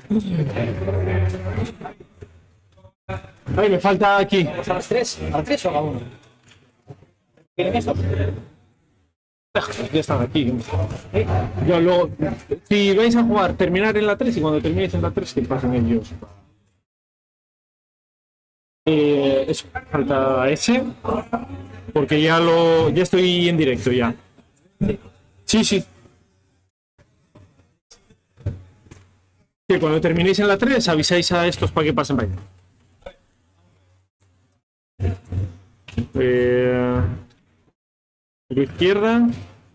Ay, me falta aquí. ¿A las 3? ¿A las 3 o a la 1? ¿Quieren esto? Ya están aquí. Yo luego, si vais a jugar, terminar en la 3 y cuando terminéis en la 3 que pasen ellos. Eso, falta ese. Porque ya estoy en directo ya. Sí. Que cuando terminéis en la 3 avisáis a estos para que pasen para allá. A la izquierda.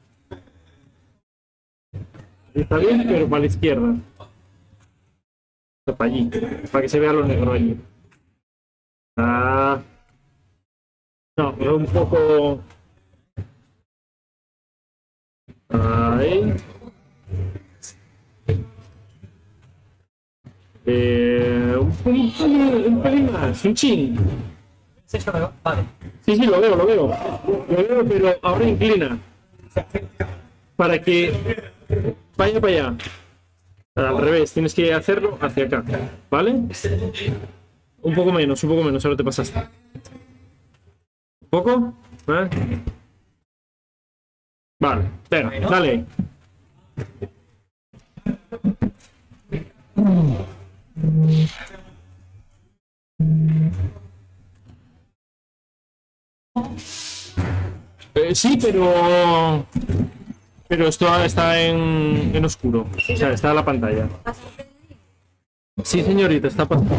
Está bien, pero para la izquierda. Para allí, para que se vea lo negro allí. No, un poco. Ahí. Un pelín más, un chin. Sexto me va. Vale. Sí, lo veo. Lo veo, pero ahora inclina. Para que vaya para allá. Al revés, tienes que hacerlo hacia acá. ¿Vale? Un poco menos, ahora te pasaste. ¿Un poco? ¿Vale? Vale, venga, dale. Sí, pero esto está en oscuro. O sea, está en la pantalla. Sí, señorita, está pasando.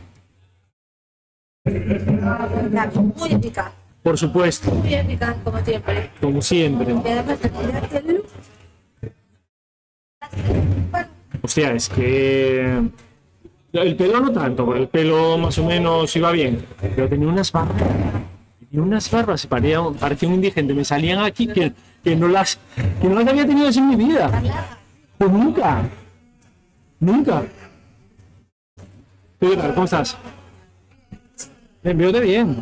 Muy eficaz. Por supuesto. Muy eficaz, como siempre. Como siempre. Y además de cuidarte el look. Hostia, es que el pelo no tanto, porque el pelo más o menos iba bien, pero tenía unas barbas, parecía un indigente, me salían aquí que no las había tenido en mi vida. Pues nunca. ¿Qué tal? ¿Cómo estás? Veo-te bien.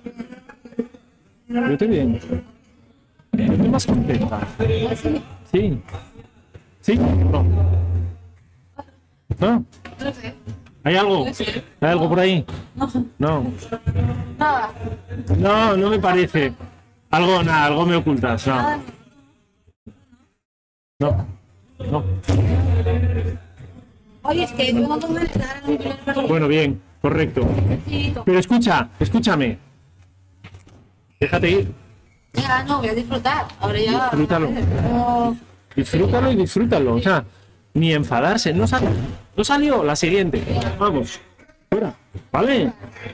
Estoy más contenta. Sí. No. No sé. ¿Hay algo? ¿Hay algo por ahí? No. Nada. No me parece. Algo me ocultas. No. Oye, es que no me dar. Bueno, bien, correcto. Pero escúchame. Déjate ir. Ya, no, voy a disfrutar. Ahora ya. Disfrútalo. Disfrútalo. O sea, ni enfadarse. No salió la siguiente. Vamos. Fuera. Vale.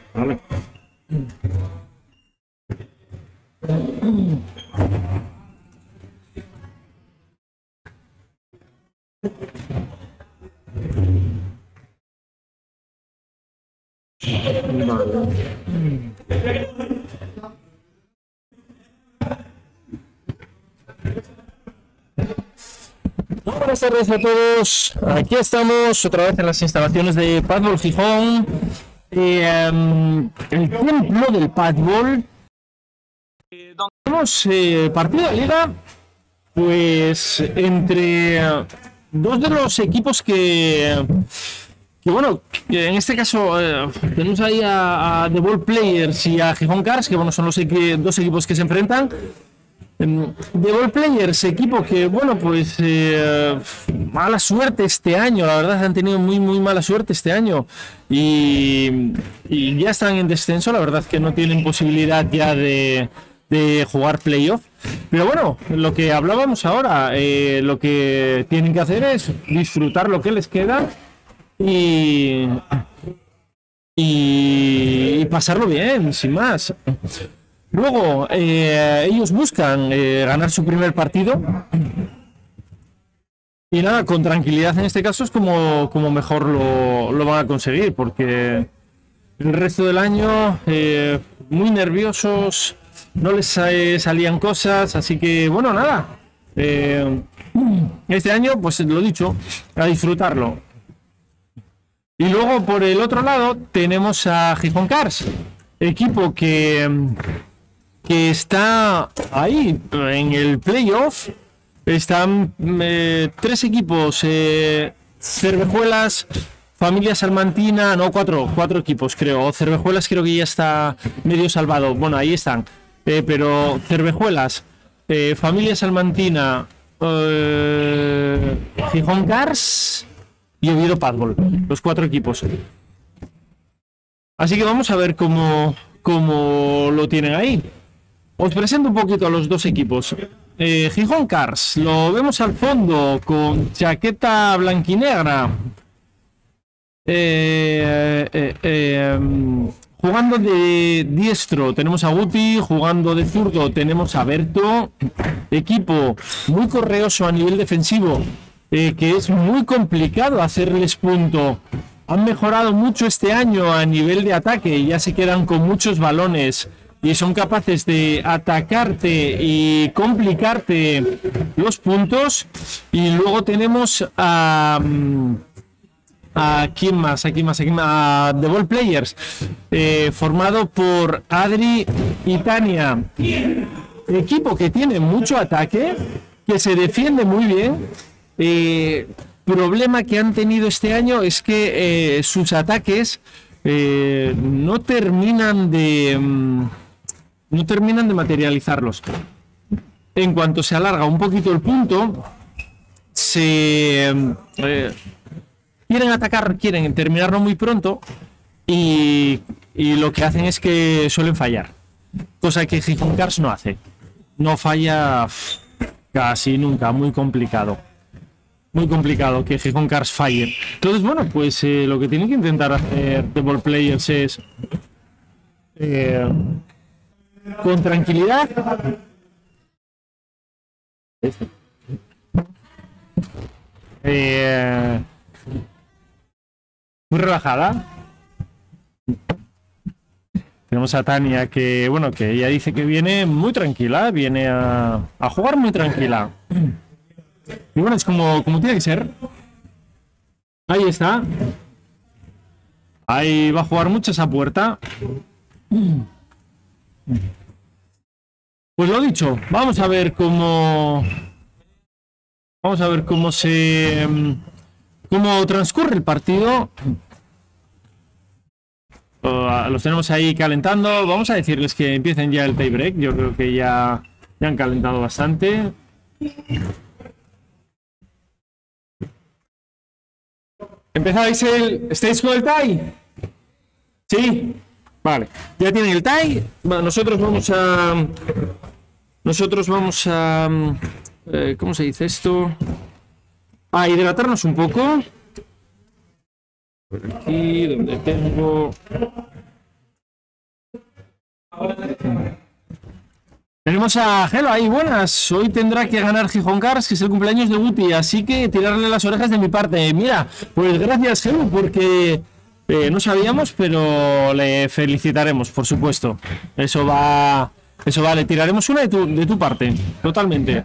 Buenas tardes a todos. Aquí estamos otra vez en las instalaciones de Padbol Gijón. El templo del Padbol. Donde tenemos partido de liga, pues entre dos de los equipos que bueno, que en este caso tenemos ahí a The Ball Players y a Gijón Cars, que bueno, son los dos equipos que se enfrentan. The Ball Players, equipo que bueno, pues mala suerte este año, la verdad han tenido muy mala suerte este año y ya están en descenso, la verdad que no tienen posibilidad ya de jugar playoff, pero bueno, lo que hablábamos ahora, lo que tienen que hacer es disfrutar lo que les queda y pasarlo bien, sin más. Luego, ellos buscan ganar su primer partido y nada, con tranquilidad en este caso es como mejor lo van a conseguir, porque el resto del año muy nerviosos, no les salían cosas, así que bueno, nada, este año, pues lo dicho, a disfrutarlo. Y luego por el otro lado tenemos a Gijón Cars, equipo que está ahí en el playoff. Están tres equipos, Cervejuelas, Familia Salmantina, no, cuatro equipos creo. Cervejuelas creo que ya está medio salvado. Bueno, ahí están. Pero Cervejuelas, Familia Salmantina, Gijón Cars y Oviedo Padbol. Los 4 equipos. Así que vamos a ver cómo lo tienen ahí. Os presento un poquito a los 2 equipos. Gijón Cars, lo vemos al fondo con chaqueta blanquinegra. Jugando de diestro tenemos a Guti, jugando de zurdo tenemos a Berto. Equipo muy correoso a nivel defensivo, que es muy complicado hacerles punto. Han mejorado mucho este año a nivel de ataque, ya se quedan con muchos balones y son capaces de atacarte y complicarte los puntos. Y luego tenemos a quién más, a The Ball Players, formado por Adri y Tania. Equipo que tiene mucho ataque, que se defiende muy bien. Problema que han tenido este año es que sus ataques no terminan de materializarlos. En cuanto se alarga un poquito el punto, quieren atacar, quieren terminarlo muy pronto y lo que hacen es que suelen fallar. Cosa que Gijón Cars no hace. No falla casi nunca, muy complicado. Muy complicado que Gijón Cars falle. Entonces, bueno, pues lo que tienen que intentar hacer The Ball Players es con tranquilidad muy relajada. Tenemos a Tania que, bueno, que ella dice que viene muy tranquila, viene a jugar muy tranquila. Y bueno, es como tiene que ser. Ahí está. Ahí va a jugar mucho esa puerta. Pues lo dicho, vamos a ver cómo transcurre el partido. Los tenemos ahí calentando. Vamos a decirles que empiecen ya el tie break. Yo creo que ya han calentado bastante. ¿Estáis con el tie? Sí, vale. Ya tienen el tie. Bueno, nosotros vamos a ¿cómo se dice esto? A hidratarnos un poco. Por aquí, donde tengo. Tenemos a Gelo ahí, buenas. Hoy tendrá que ganar Gijón Cars, que es el cumpleaños de Guti, así que tirarle las orejas de mi parte. Mira, pues gracias, Gelo, porque no sabíamos, pero le felicitaremos, por supuesto. Eso va, le tiraremos una de tu parte, totalmente.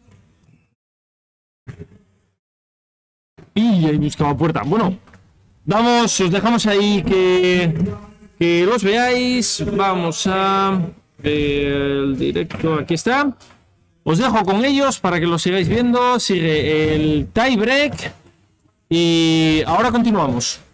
Y ahí buscaba puerta. Bueno, os dejamos ahí que los veáis. Vamos a el directo, aquí está. Os dejo con ellos para que los sigáis viendo. Sigue el tie break y ahora continuamos.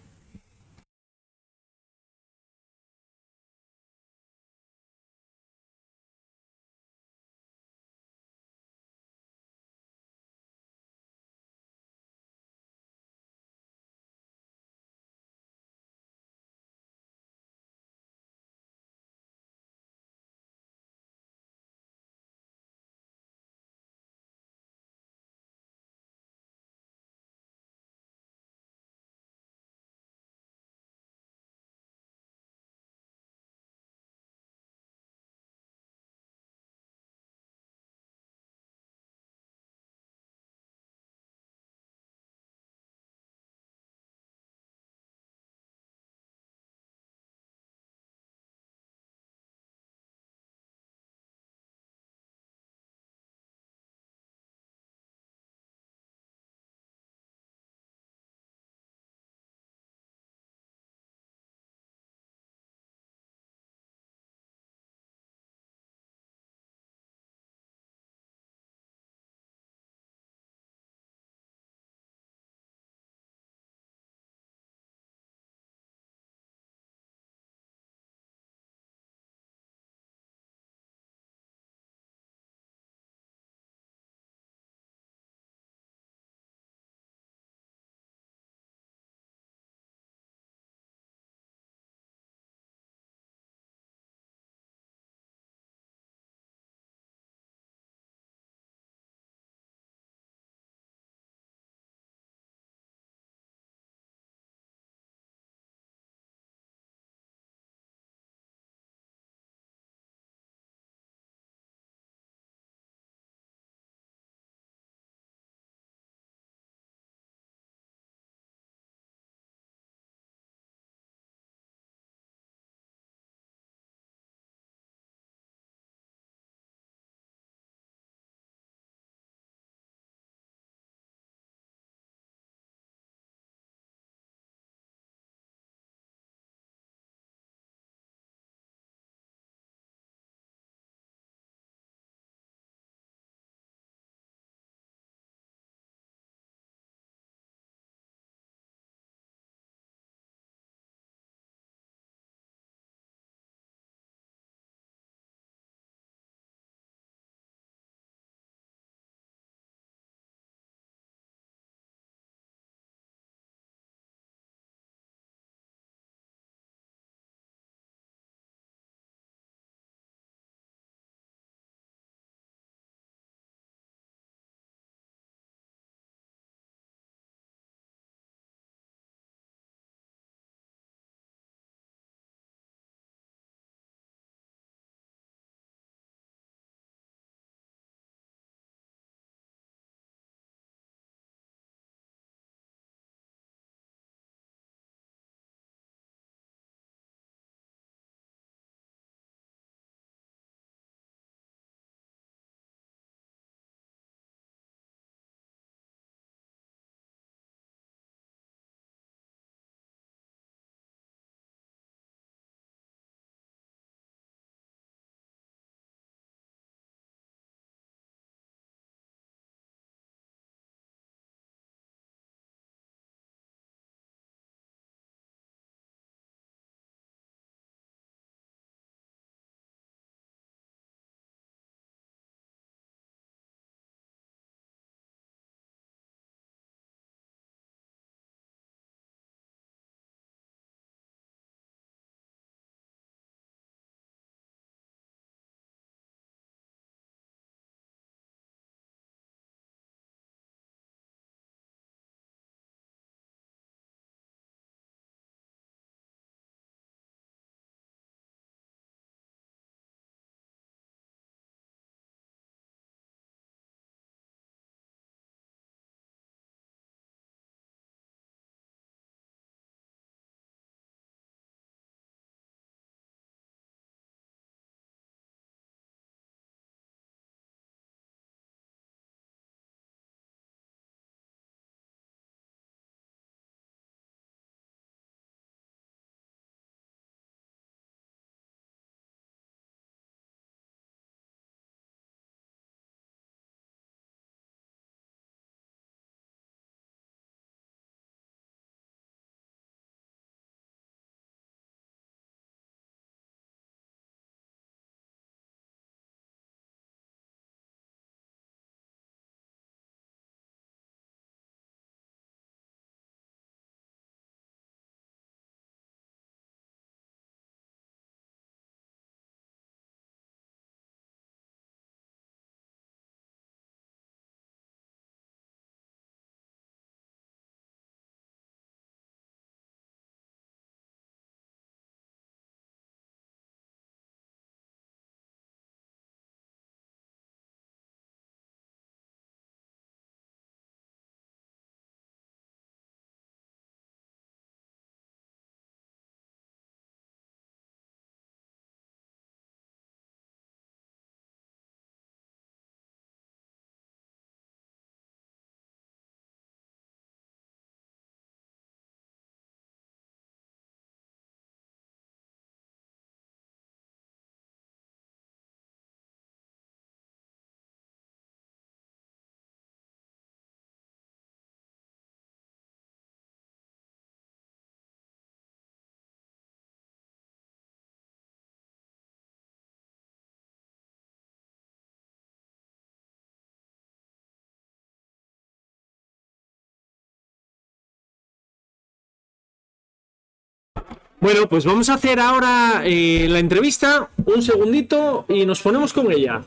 Bueno, pues vamos a hacer ahora la entrevista. Un segundito y nos ponemos con ella.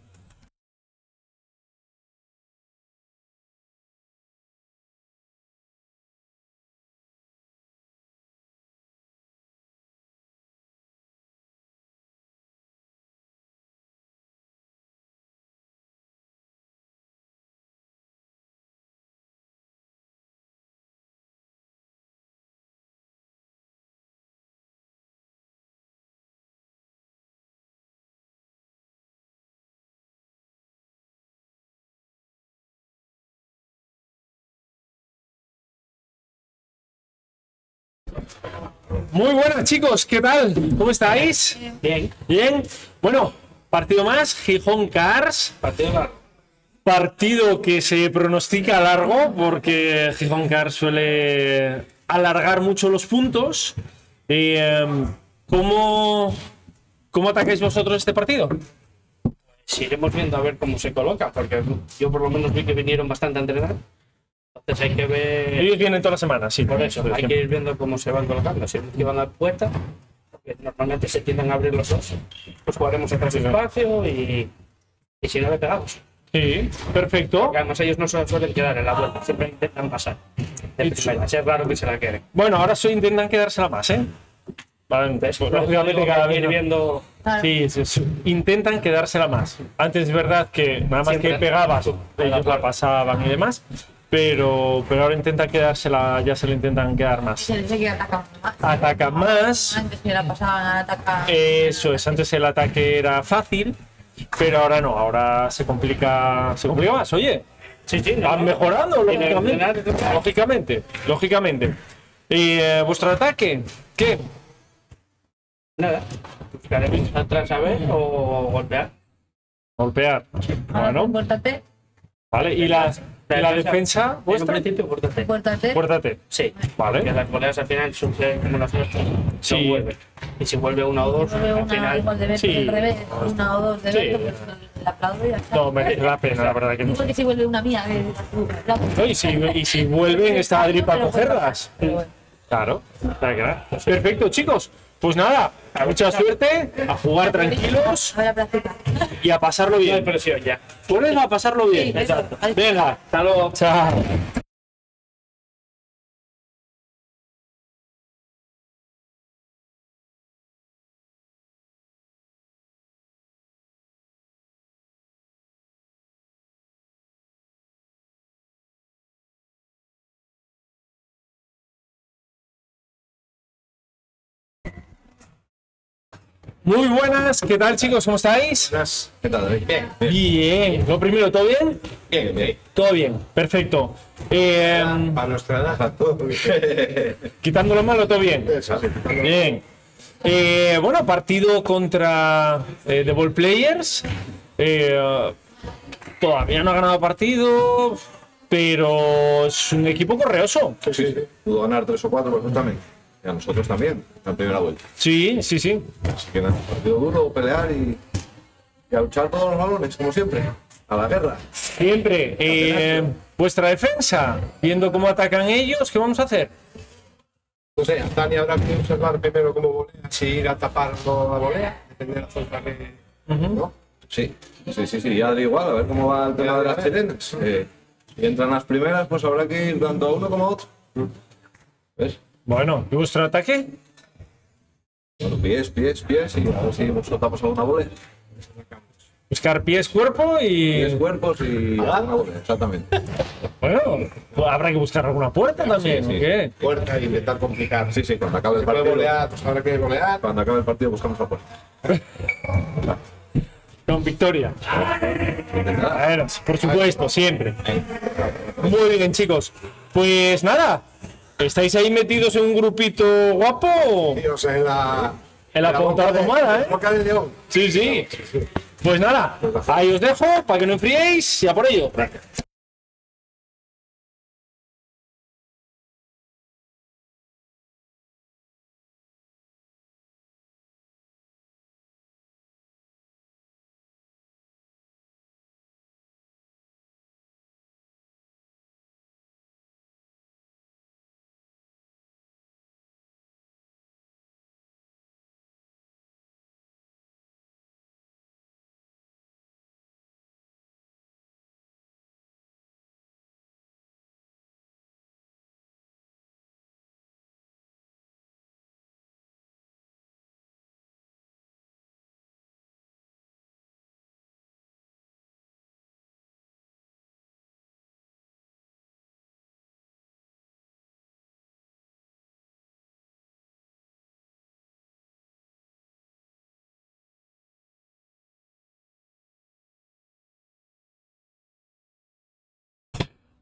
Muy buenas, chicos, ¿qué tal? ¿Cómo estáis? Bien. Bien. Bueno, partido más, Gijón Cars. Partido largo. Partido que se pronostica largo porque Gijón Cars suele alargar mucho los puntos. ¿Cómo, ¿Cómo atacáis vosotros este partido? Pues iremos viendo a ver cómo se coloca, porque yo por lo menos vi que vinieron bastante a entrenar. Entonces hay que ver. Ellos vienen toda la semana, sí. Por eso, hay que ir viendo cómo se van colocando. Si es que van a dar puerta, porque normalmente se tienden a abrir los dos, pues jugaremos en otro espacio y si no le pegamos. Sí, perfecto. Porque además ellos no se suelen quedar en la vuelta, siempre intentan pasar. De primera, es raro que se la queden. Bueno, ahora intentan quedársela más, ¿eh? Vale, pues, lógicamente cada vez ir viendo. Sí, intentan quedársela más. Antes es verdad que nada más Siempre. que pegabas, ellos la pasaban y demás, pero ahora intentan quedársela, ya se le intentan quedar más. Se dice que atacan más. Atacan más. Antes que la pasaban a atacar. Eso es, antes el ataque era fácil, pero ahora no, ahora se complica más. Oye, Sí, sí, van mejorando, entrenar, lógicamente. ¿Y vuestro ataque? ¿Qué? nada. Buscaremos atrás a ver o golpear. Golpear. Bueno, Pórtate. vale. ¿Y la defensa En un vuestra? principio, pórtate. Pórtate. Puértate. Sí, Vale. porque las goleadas al final suceden como las nuestras. Sí. No vuelven. Y si vuelve una o dos, Yo veo al una final. igual de vez sí. al revés, una o dos de Sí. vez, pues la aplaudo y ya está. No, merece la pena, la verdad que no. Igual que si vuelve una mía, No, y si vuelven, está Adri para cogerlas. Claro, perfecto, chicos. Pues nada, mucha suerte, a jugar tranquilos A ver, a practicar. y a pasarlo No hay bien. presión ya. Pones a pasarlo bien. Sí, exacto. Venga, hasta luego. Chao. Muy buenas, ¿qué tal, chicos? ¿Cómo estáis? ¿Qué tal, David? Bien, Bien. Lo primero, ¿todo bien? bien, bien. Todo bien, perfecto. Para nuestra edad, todo bien. Quitando lo malo, todo bien. Eso, sí. Bien. Bueno, partido contra The Ball Players. Todavía no ha ganado partido, pero es un equipo correoso. Sí, sí. Pudo ganar 3 o 4 perfectamente. Y a nosotros también, en la primera vuelta. Sí. Así que nada, partido duro, pelear y a luchar todos los balones, como siempre. A la guerra. Siempre. Vuestra defensa, viendo cómo atacan ellos, ¿qué vamos a hacer? No sé, Dani habrá que observar primero cómo volea, si ir a tapar o la volea, depende de la zona que. ¿No? Sí, y Adri igual, a ver cómo va el tema de las chilenas. Si entran las primeras, pues habrá que ir tanto a uno como a otro. ¿Ves? Bueno, ¿y vuestro ataque? Bueno, pies, y a ver si nos soltamos alguna volea. Buscar pies, cuerpo Pies, y... cuerpos y alguna volea, exactamente. Bueno, habrá que buscar alguna puerta también, sí. ¿o qué? Puerta y intentar complicar. Sí, cuando acabe el Si puede partido. volear, pues habrá que volear. Cuando acabe el partido buscamos la puerta. Con victoria. Intentará. A ver, por supuesto, siempre. Muy bien, chicos. Pues nada, ¿estáis ahí metidos en un grupito guapo? Tíos, en la. En la punta de la pomada, ¿eh? Boca del león. Sí. Pues nada, ahí os dejo para que no enfriéis y a por ello.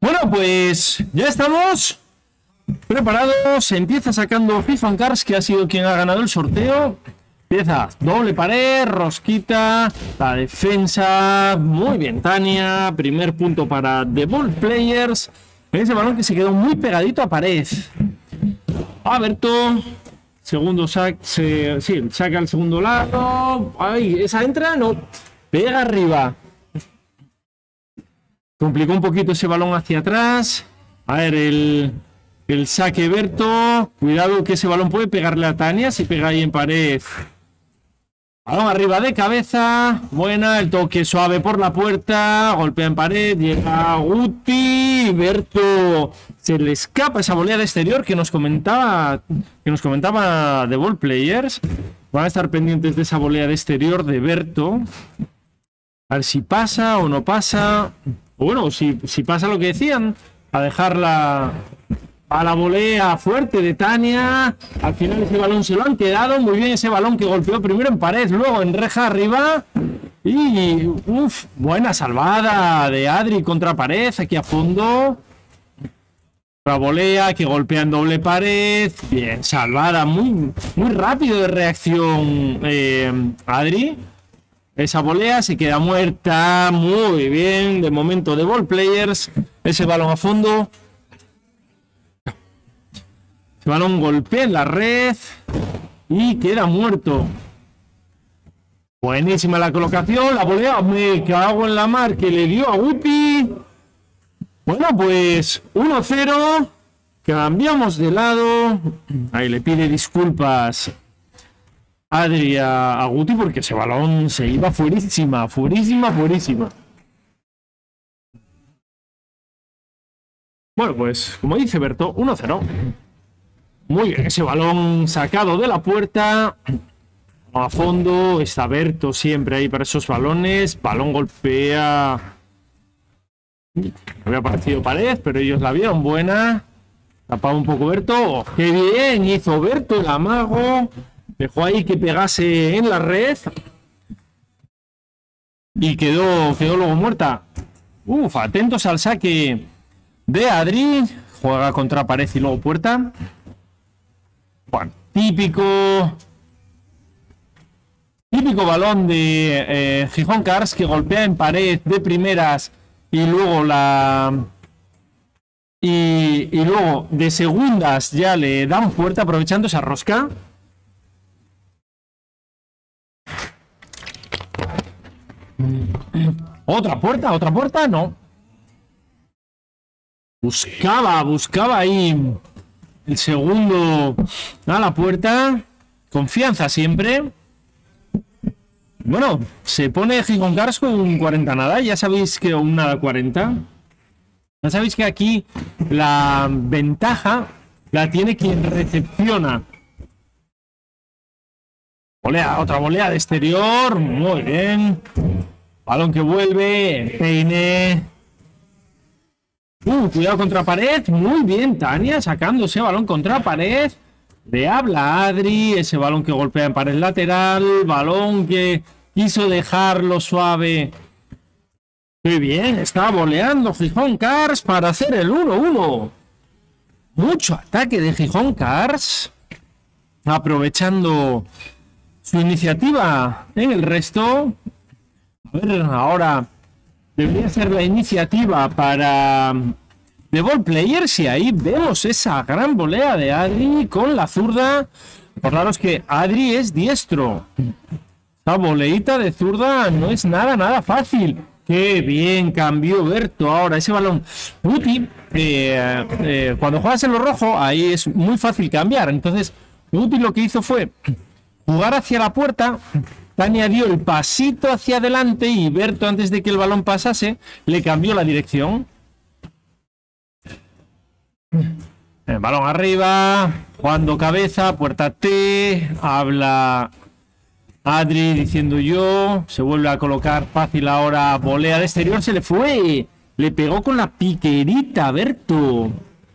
Bueno, pues ya estamos preparados. Empieza sacando Gijón Cars, que ha sido quien ha ganado el sorteo. Empieza doble pared, rosquita, la defensa. Muy bien, Tania. Primer punto para The Ball Players. Ese balón que se quedó muy pegadito a pared. Alberto. Segundo saca al segundo lado. Ay, esa entra, no. Pega arriba. Complicó un poquito ese balón hacia atrás. A ver, el saque Berto. Cuidado que ese balón puede pegarle a Tania. Si pega ahí en pared. Balón arriba de cabeza. Buena. El toque suave por la puerta. Golpea en pared. Llega Guti. Berto. Se le escapa esa volea de exterior que nos comentaba The Ball Players. Van a estar pendientes de esa volea de exterior de Berto. A ver si pasa o no pasa. O bueno, si pasa lo que decían. A dejarla a la volea fuerte de Tania. Al final ese balón se lo han quedado. Muy bien ese balón que golpeó primero en pared, luego en reja arriba. Y buena salvada de Adri contra pared aquí a fondo. La volea que golpea en doble pared. Bien salvada, muy rápido de reacción Adri. Esa volea se queda muerta. Muy bien, de momento de Ball Players. Ese balón a fondo. Ese balón golpea en la red y queda muerto. Buenísima la colocación. La volea, me cago en la mar, que le dio a Guti. Bueno, pues 1-0. Cambiamos de lado. Ahí le pide disculpas Adri a Guti porque ese balón se iba fuerísima. Bueno, pues como dice Berto, 1-0. Muy bien, ese balón sacado de la puerta. A fondo está Berto siempre ahí para esos balones. Balón golpea. Me había parecido pared, pero ellos la vieron buena. Tapaba un poco Berto. Oh, ¡qué bien! Hizo Berto el amago. Dejó ahí que pegase en la red. Y quedó luego muerta. Atentos al saque de Adri. Juega contra pared y luego puerta. Bueno, típico balón de Gijón Cars que golpea en pared de primeras y luego y luego de segundas ya le dan puerta aprovechando esa rosca. Otra puerta, no. Buscaba ahí el segundo a la puerta. Confianza siempre. Bueno, se pone Gijón Cars con un 40 nada. Ya sabéis que un nada 40. Ya sabéis que aquí la ventaja la tiene quien recepciona. Otra volea de exterior. Muy bien. Balón que vuelve. Peine. Cuidado contra pared. Muy bien, Tania sacando ese balón contra pared. Le habla a Adri. Ese balón que golpea en pared lateral. Balón que quiso dejarlo suave. Muy bien, está voleando Gijón Cars para hacer el 1-1. Mucho ataque de Gijón Cars. Aprovechando su iniciativa en el resto. A ver, ahora debería ser la iniciativa para The Ball Players. Y ahí vemos esa gran volea de Adri con la zurda. Recordaros que Adri es diestro. Esta voleita de zurda no es nada fácil. Qué bien cambió Berto ahora ese balón. Guti, cuando juegas en lo rojo, ahí es muy fácil cambiar. Entonces, Guti lo que hizo fue jugar hacia la puerta. Tania dio el pasito hacia adelante y Berto, antes de que el balón pasase, le cambió la dirección. El balón arriba, jugando cabeza, puerta T, habla Adri diciendo yo, se vuelve a colocar fácil ahora, volea de exterior, se le fue, le pegó con la piquerita Berto.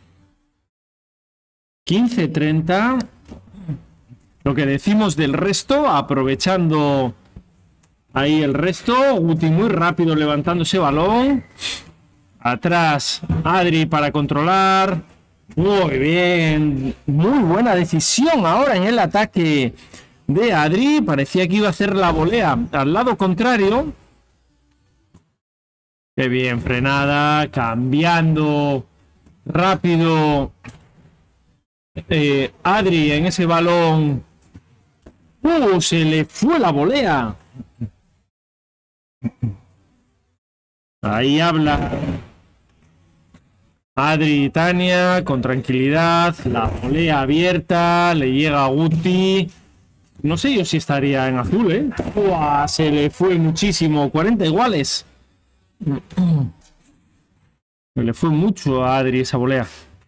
15-30. Lo que decimos del resto, aprovechando ahí el resto. Guti muy rápido levantando ese balón. Atrás, Adri para controlar. Muy bien. Muy buena decisión ahora en el ataque de Adri. Parecía que iba a hacer la volea al lado contrario. Qué bien, frenada. Cambiando rápido. Adri en ese balón. Se le fue la volea. Ahí habla Adri y Tania con tranquilidad. La volea abierta. Le llega a Guti. No sé yo si estaría en azul, ¿eh? ¡Uah! Se le fue muchísimo. 40 iguales. Se le fue mucho a Adri esa volea.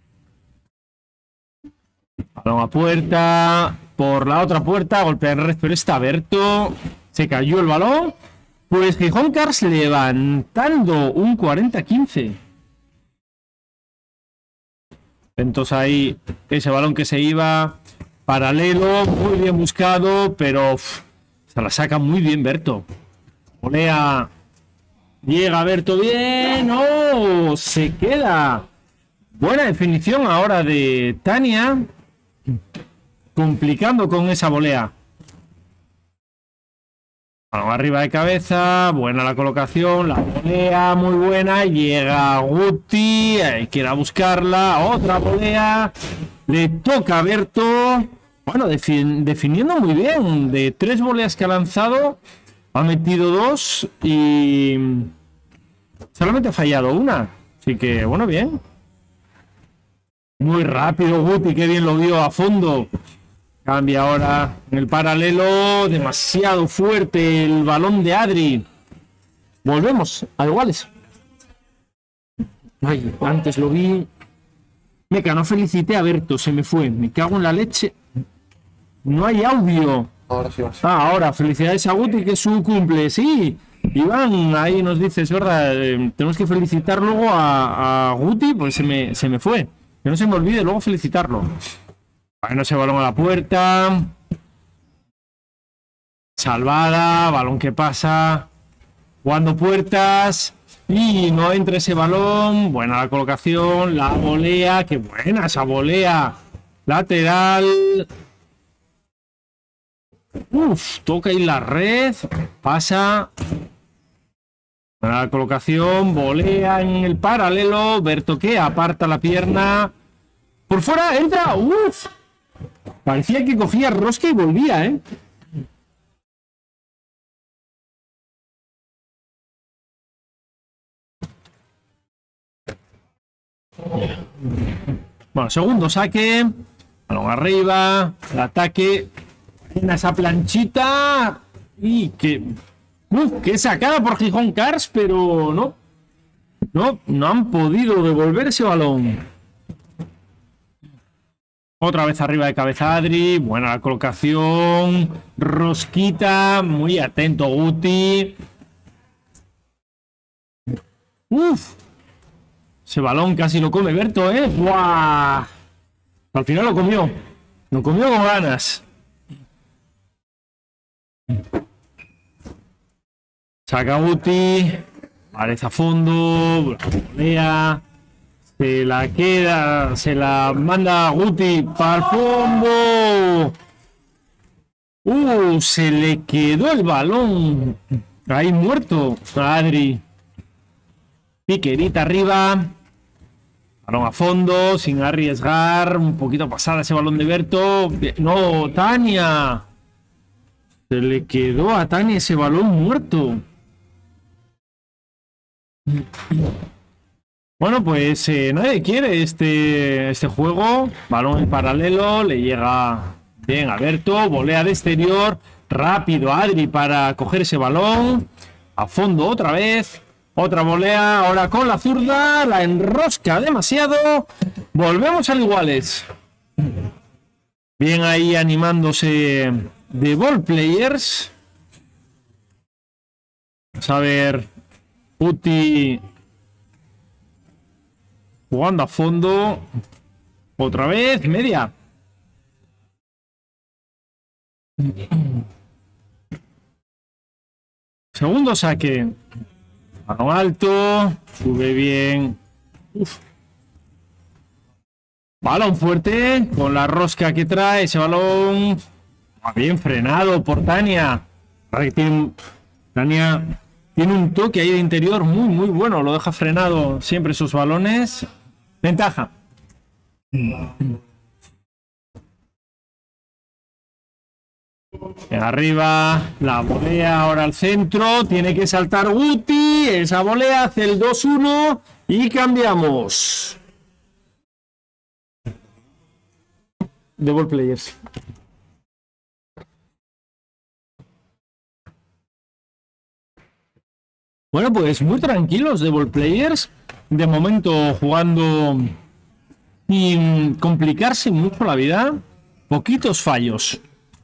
Balón a puerta. Por la otra puerta. Golpea en red, pero está Berto. Se cayó el balón. Pues Gijón Cars levantando un 40-15. Entonces ahí ese balón que se iba paralelo, muy bien buscado, pero se la saca muy bien Berto. Volea, llega Berto bien, ¡no! Se queda. Buena definición ahora de Tania, complicando con esa volea. Bueno, arriba de cabeza, buena la colocación, la volea muy buena, llega Guti, hay que ir a buscarla, otra volea, le toca a Berto, bueno, definiendo muy bien, de 3 voleas que ha lanzado, ha metido 2 y solamente ha fallado una, así que bueno, bien. Muy rápido Guti, qué bien lo vio a fondo. Cambia ahora en el paralelo. Demasiado fuerte el balón de Adri. Volvemos a iguales. Ay, antes lo vi. Meca, no felicité a Berto, se me fue. Me cago en la leche. No hay audio. Ahora sí vas. Ahora, felicidades a Guti, que es su cumple. Sí, Iván, ahí nos dice, es verdad, tenemos que felicitar luego a Guti, porque se me fue. Que no se me olvide luego felicitarlo. Bueno, ese balón a la puerta. Salvada, balón que pasa. Jugando puertas. Y no entra ese balón. Buena la colocación. La volea. Qué buena esa volea. Lateral. Toca ahí la red. Pasa. Buena la colocación. Volea en el paralelo. Berto que aparta la pierna. Por fuera, entra. Parecía que cogía rosca y volvía, ¿eh? Bueno, segundo saque. Balón arriba. El ataque. En esa planchita. Y que... que sacada por Gijón Cars, pero no. No han podido devolver ese balón. Otra vez arriba de cabeza Adri. Buena la colocación. Rosquita. Muy atento Guti. Ese balón casi lo come Berto, ¿eh? ¡Buah! Al final lo comió. Lo comió con ganas. Saca Guti. Parece a fondo. Volea. Se la queda, se la manda Guti para el fondo. Se le quedó el balón. Ahí muerto Adri. Piquerita arriba. Balón a fondo, sin arriesgar. Un poquito pasada ese balón de Berto. No, Tania. Se le quedó a Tania ese balón muerto. Bueno, pues nadie quiere este juego. Balón en paralelo, le llega bien a Berto. Volea de exterior. Rápido Adri para coger ese balón. A fondo otra vez. Otra volea, ahora con la zurda. La enrosca demasiado. Volvemos al iguales. Bien ahí animándose de ball players. Vamos a ver. Guti jugando a fondo. Otra vez, media. Segundo saque. Balón alto. Sube bien. Uf. Balón fuerte. Con la rosca que trae. Ese balón. Bien frenado por Tania. Tania tiene un toque ahí de interior muy bueno. Lo deja frenado siempre esos balones. Ventaja. Arriba la volea, ahora al centro, tiene que saltar Guti, esa volea hace el 2-1 y cambiamos. De ball players. Bueno, pues muy tranquilos de ball players, de momento jugando sin complicarse mucho la vida, poquitos fallos.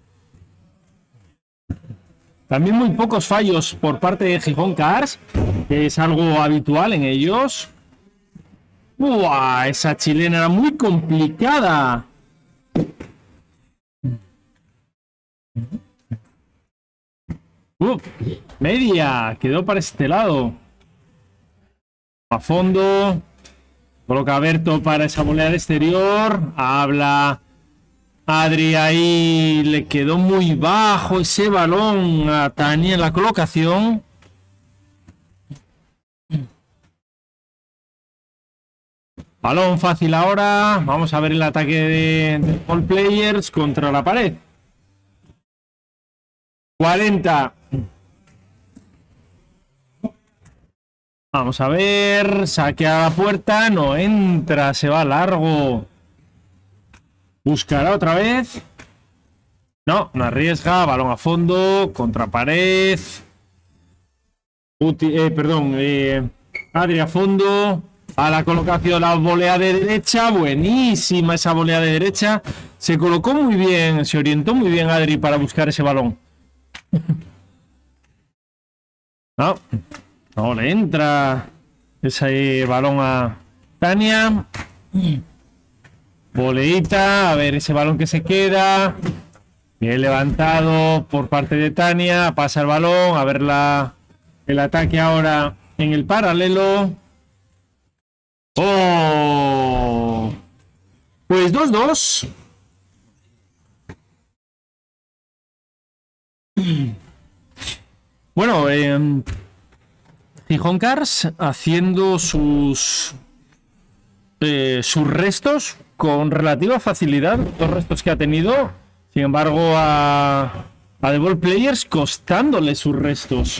También muy pocos fallos por parte de Gijón Cars, que es algo habitual en ellos. ¡Buah! Esa chilena era muy complicada. Media, quedó para este lado. A fondo. Coloca a Berto para esa volea de exterior. Habla Adri ahí, le quedó muy bajo ese balón a Tania en la colocación. Balón fácil ahora. Vamos a ver el ataque de All Players contra la pared. 40. Vamos a ver. Saque a la puerta. No entra. Se va largo. Buscará otra vez. No, no arriesga. Balón a fondo. Contra pared. Adri a fondo. A la colocación, la volea de derecha. Buenísima esa volea de derecha. Se colocó muy bien. Se orientó muy bien Adri para buscar ese balón. No. No le entra ese balón a Tania. Voleita, a ver ese balón que se queda. Bien levantado por parte de Tania. Pasa el balón, a ver el ataque ahora en el paralelo. ¡Oh! Pues 2-2. Bueno, Gijón Cars haciendo sus restos con relativa facilidad, los restos que ha tenido. Sin embargo, a The Ball Players costándole sus restos.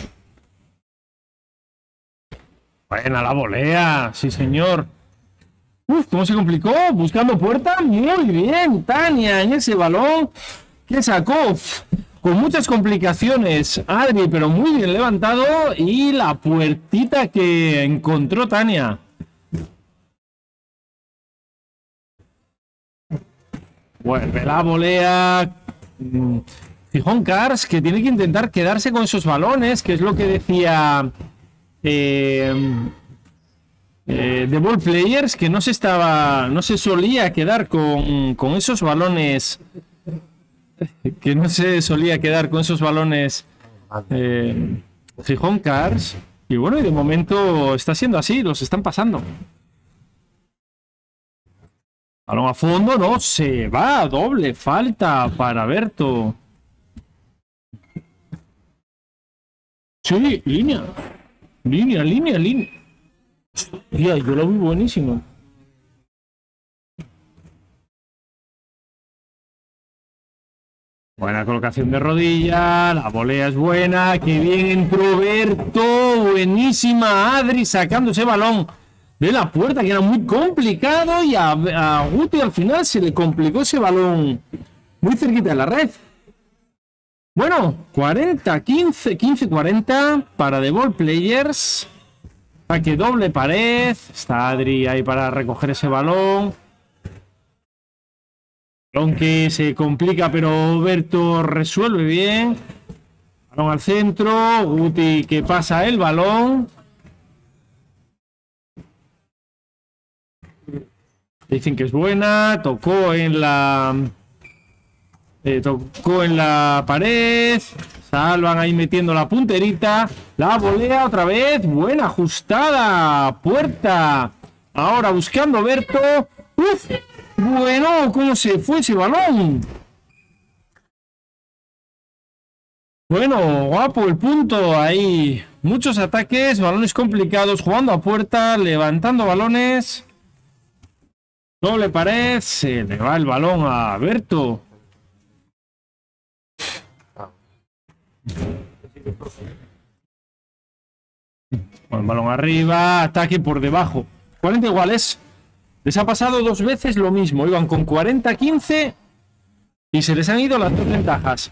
Buena la volea, sí señor. Uf, ¿cómo se complicó? Buscando puerta. Muy bien, Tania, en ese balón que sacó. Con muchas complicaciones, Adri, pero muy bien levantado. Y la puertita que encontró Tania. Vuelve la volea. Gijón Cars, que tiene que intentar quedarse con esos balones, que es lo que decía The Ball Players, que no se solía quedar con esos balones. Que no se solía quedar con esos balones Gijón Cars. Y bueno, y de momento está siendo así, los están pasando. Balón a fondo, no, se va, doble falta para Berto. Sí, línea. Línea. Hostia, yo lo vi buenísimo. Buena colocación de rodilla, la volea es buena, que bien entró Berto, buenísima Adri sacando ese balón de la puerta, que era muy complicado, y a Guti al final se le complicó ese balón muy cerquita de la red. Bueno, 15-40 para The Ball Players. Ataque doble pared. Está Adri ahí para recoger ese balón. Balón que se complica, pero Berto resuelve bien. Balón al centro. Guti que pasa el balón. Dicen que es buena. Tocó en Tocó en la pared. Salvan ahí metiendo la punterita. La volea otra vez. Buena ajustada. Puerta. Ahora buscando Berto. ¡Uf! Bueno, ¿cómo se fue ese balón? Bueno, guapo el punto. Ahí muchos ataques, balones complicados, jugando a puerta, levantando balones. Doble pared, se le va el balón a Berto. Con el balón arriba, ataque por debajo. 40 iguales. Les ha pasado 2 veces lo mismo. Iban con 40-15 y se les han ido las 2 ventajas.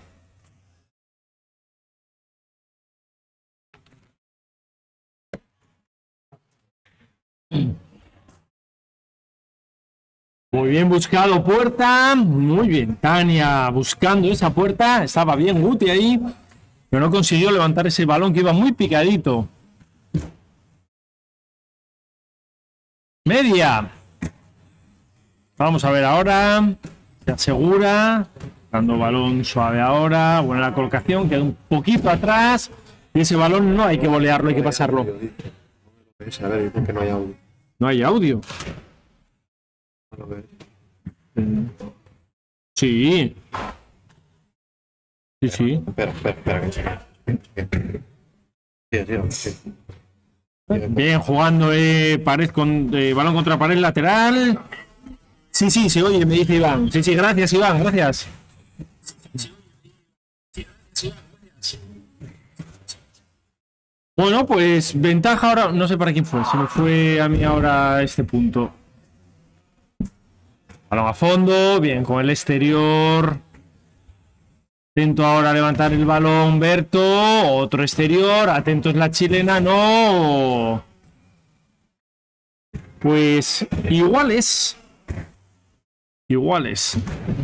Muy bien buscado puerta. Muy bien, Tania buscando esa puerta. Estaba bien Guti ahí, pero no consiguió levantar ese balón que iba muy picadito. Media. Vamos a ver ahora. Se asegura. Dando balón suave ahora. Buena la colocación. Queda un poquito atrás. Y ese balón no hay que volearlo, hay que pasarlo. A ver, dicen que no hay audio. No hay audio. A ver. Sí. Sí, sí. Espera, que sí. Bien jugando pared con balón contra pared lateral. Sí, sí, se oye, me dice Iván. Sí, sí, gracias Iván, gracias. Bueno, pues ventaja ahora, no sé para quién fue, se me fue a mí ahora este punto. Balón a fondo, bien con el exterior. Atento ahora a levantar el balón, Berto. Otro exterior, atento es la chilena, no. Pues iguales. Iguales.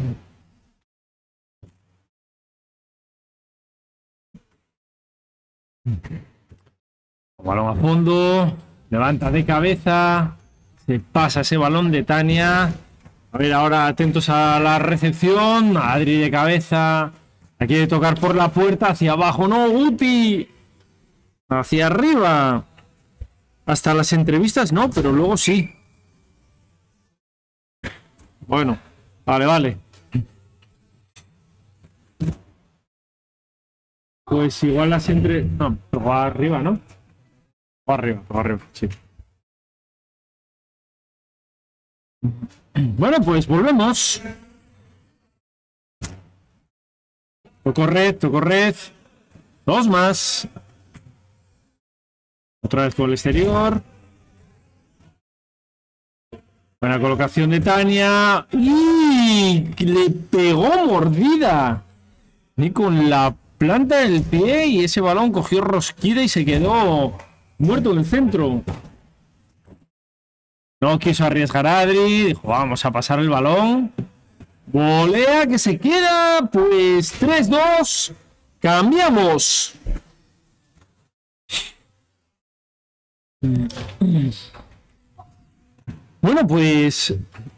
Balón a fondo. Levanta de cabeza. Se pasa ese balón de Tania. A ver, ahora atentos a la recepción. Adri de cabeza. La quiere tocar por la puerta. Hacia abajo. No, Guti. Hacia arriba. Hasta las entrevistas no, pero luego sí. Bueno. Vale. Pues igual las no, pero va arriba, ¿no? Va arriba, sí. Bueno, pues volvemos. Tocorred. 2 más. Otra vez por el exterior. Buena colocación de Tania. ¡Y! Le pegó mordida. Ni con la planta del pie y ese balón cogió rosquida y se quedó muerto en el centro. No quiso arriesgar a Adri. Dijo, vamos a pasar el balón. Volea que se queda. Pues 3-2. Cambiamos. Bueno, pues...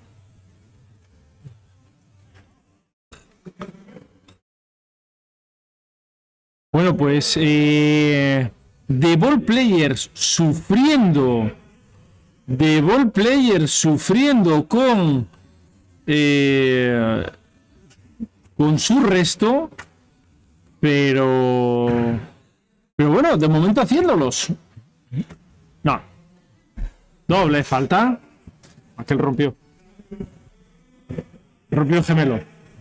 The Ball Players sufriendo. The Ball Players sufriendo con su resto. Pero bueno, de momento haciéndolos. No. Doble falta. Aquel rompió. Rompió el gemelo.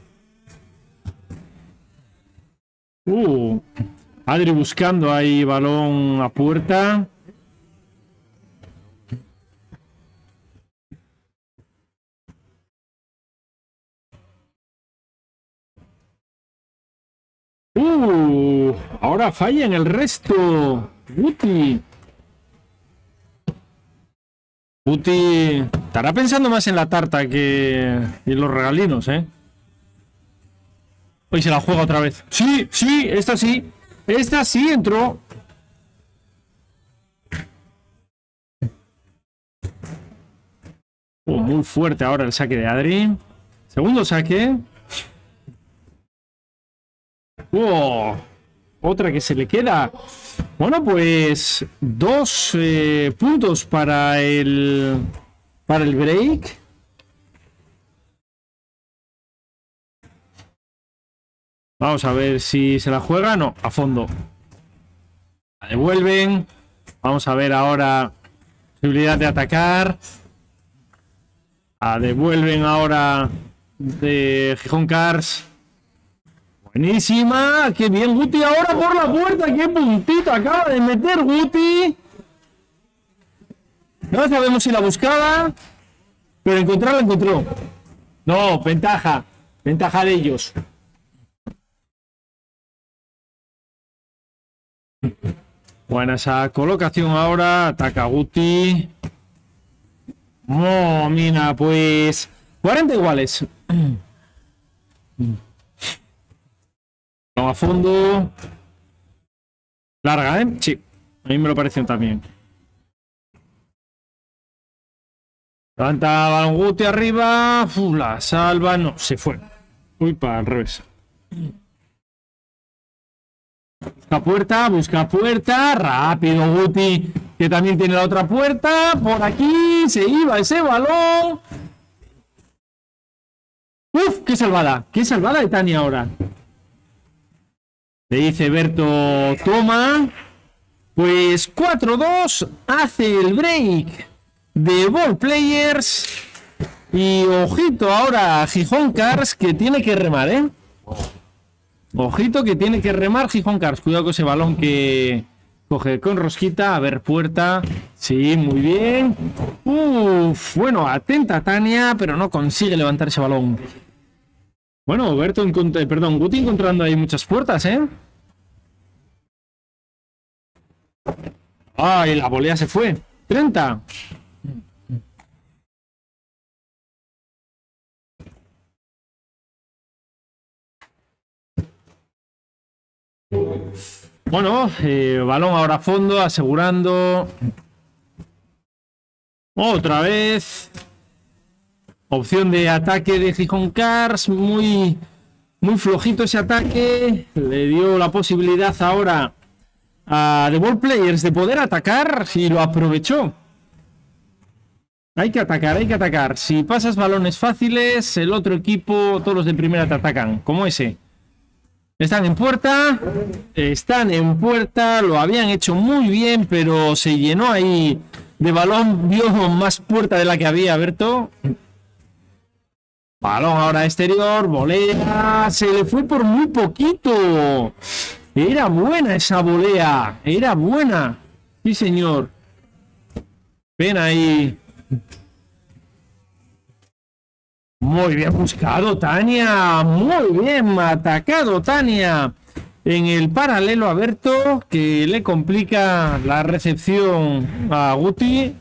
Adri buscando ahí balón a puerta. Ahora falla en el resto. Guti estará pensando más en la tarta que en los regalinos, ¿eh? Hoy se la juega otra vez. Sí, esta sí. Esta sí entró. Muy fuerte ahora el saque de Adri. Segundo saque. ¡Oh! Otra que se le queda. Bueno, pues 2 puntos para el break. Vamos a ver si se la juega. No, a fondo. La devuelven. Vamos a ver ahora posibilidad de atacar. La devuelven ahora de Gijón Cars. Buenísima. Qué bien Guti ahora por la puerta. Qué puntito acaba de meter Guti. No sabemos si la buscaba, pero encontrarla encontró. No, ventaja. Ventaja de ellos. Buena esa colocación ahora. Ataca Guti. Oh, mira, pues 40 iguales. A fondo. Larga, ¿eh? Sí. A mí me lo pareció también. Levanta balón Guti arriba. La salva. No, se fue. Uy, para el revés. Busca puerta, rápido Guti, que también tiene la otra puerta, por aquí, se iba ese balón. Uf, qué salvada de Tania ahora. Le dice Berto, toma, pues 4-2, hace el break de Ball Players, y ojito ahora Gijón Cars, que tiene que remar, ¿eh? Ojito que tiene que remar Gijón Cars. Cuidado con ese balón que coge con rosquita. A ver, puerta. Sí, muy bien. Uf, bueno, atenta Tania, pero no consigue levantar ese balón. Bueno, Guti encontrando ahí muchas puertas, ¿eh? Ay, la volea se fue. 30. Bueno, balón ahora a fondo, asegurando. Otra vez. Opción de ataque de Gijón Cars. Muy flojito ese ataque. Le dio la posibilidad ahora a The Ball Players de poder atacar y lo aprovechó. Hay que atacar. Si pasas balones fáciles, el otro equipo, todos los de primera te atacan, como ese. Están en puerta, lo habían hecho muy bien, pero se llenó ahí de balón, vio más puerta de la que había, Berto. Balón ahora exterior, volea, se le fue por muy poquito. Era buena esa volea, era buena. Sí, señor. Ven ahí. Muy bien buscado, Tania. Muy bien atacado, Tania. En el paralelo a Berto, que le complica la recepción a Guti.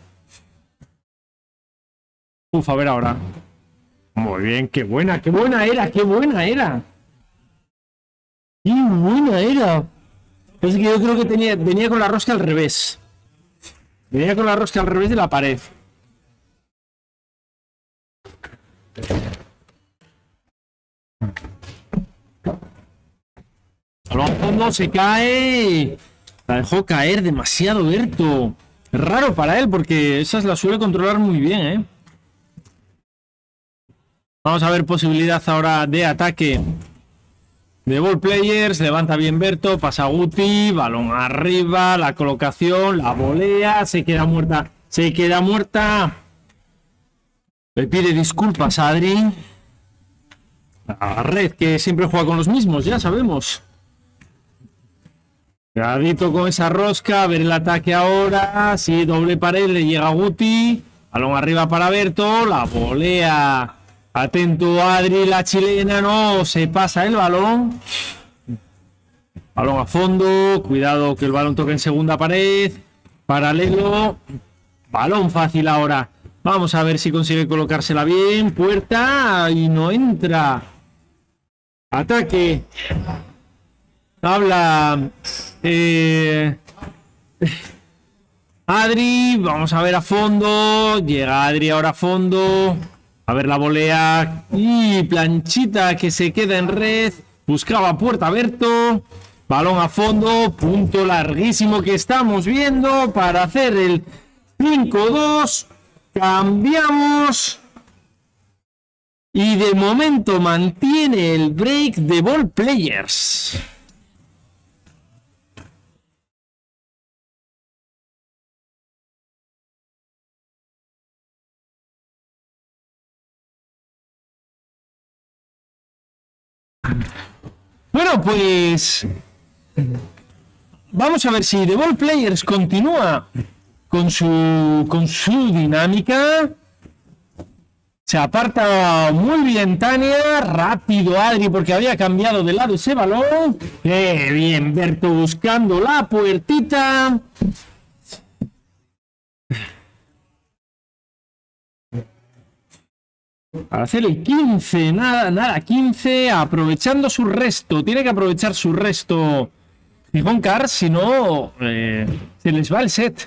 Uf, a ver ahora. Muy bien, qué buena era. Qué buena era. Es que yo creo que venía con la rosca al revés. Venía con la rosca al revés de la pared. A fondo se cae. La dejó caer demasiado Berto. Es raro para él porque esas las suele controlar muy bien, ¿eh? Vamos a ver posibilidad ahora de ataque de Ball Players. Levanta bien Berto, pasa Guti, balón arriba, la colocación, la volea, se queda muerta. Le pide disculpas a Adri. La red que siempre juega con los mismos, ya sabemos. Cuidadito con esa rosca, a ver el ataque ahora. Sí, doble pared, le llega Guti. Balón arriba para Berto, la volea. Atento Adri, la chilena, no, se pasa el balón. Balón a fondo, cuidado que el balón toque en segunda pared. Paralelo. Balón fácil ahora. Vamos a ver si consigue colocársela bien. Puerta y no entra. Ataque. Habla Adri. Vamos a ver a fondo. Llega Adri ahora a fondo. A ver la volea. Y planchita que se queda en red. Buscaba puerta Berto. Balón a fondo. Punto larguísimo que estamos viendo para hacer el 5-2. Cambiamos. Y de momento mantiene el break de Ball Players. Bueno, pues vamos a ver si The Ball Players continúa con su dinámica. Se aparta muy bien Tania, rápido Adri porque había cambiado de lado ese balón. Qué bien, Berto buscando la puertita. Para hacer el 15, nada, 15, aprovechando su resto. Tiene que aprovechar su resto Gijón Cars, si no, se les va el set.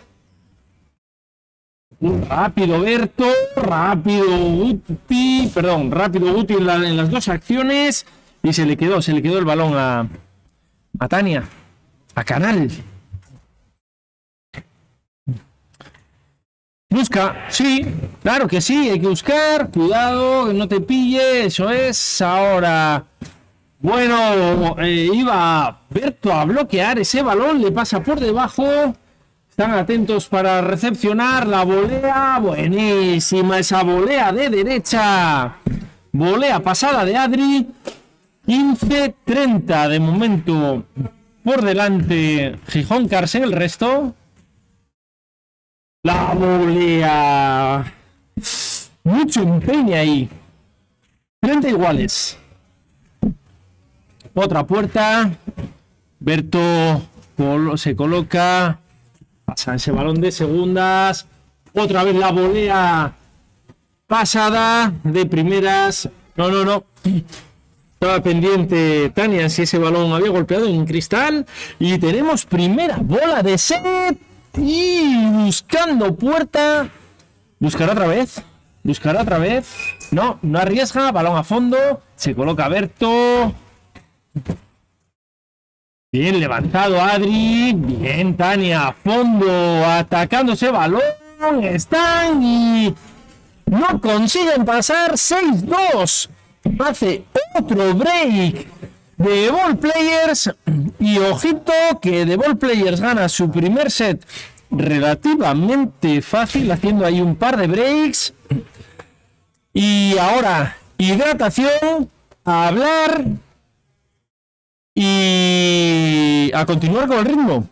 Rápido Berto, rápido Guti, perdón, rápido Guti en las dos acciones. Y se le quedó el balón a Tania, a Canal. Busca, sí, claro que sí, hay que buscar, cuidado, que no te pille, eso es, ahora, bueno, iba Berto a bloquear ese balón, le pasa por debajo, están atentos para recepcionar la volea, buenísima esa volea de derecha, volea pasada de Adri, 15-30 de momento por delante Gijón Cars en el resto. La volea. Mucho empeño ahí. 30 iguales. Otra puerta. Berto se coloca. Pasa ese balón de segundas. Otra vez la volea pasada de primeras. No. Estaba pendiente Tania si ese balón había golpeado en cristal. Y tenemos primera bola de set. Y buscando puerta. Buscará otra vez. No arriesga. Balón a fondo. Se coloca Berto. Bien levantado Adri. Bien Tania a fondo. Atacando ese balón. Están y no consiguen pasar. 6-2. Hace otro break de Ball Players y ojito que The Ball Players gana su primer set relativamente fácil, haciendo ahí un par de breaks. Y ahora hidratación, a hablar y a continuar con el ritmo.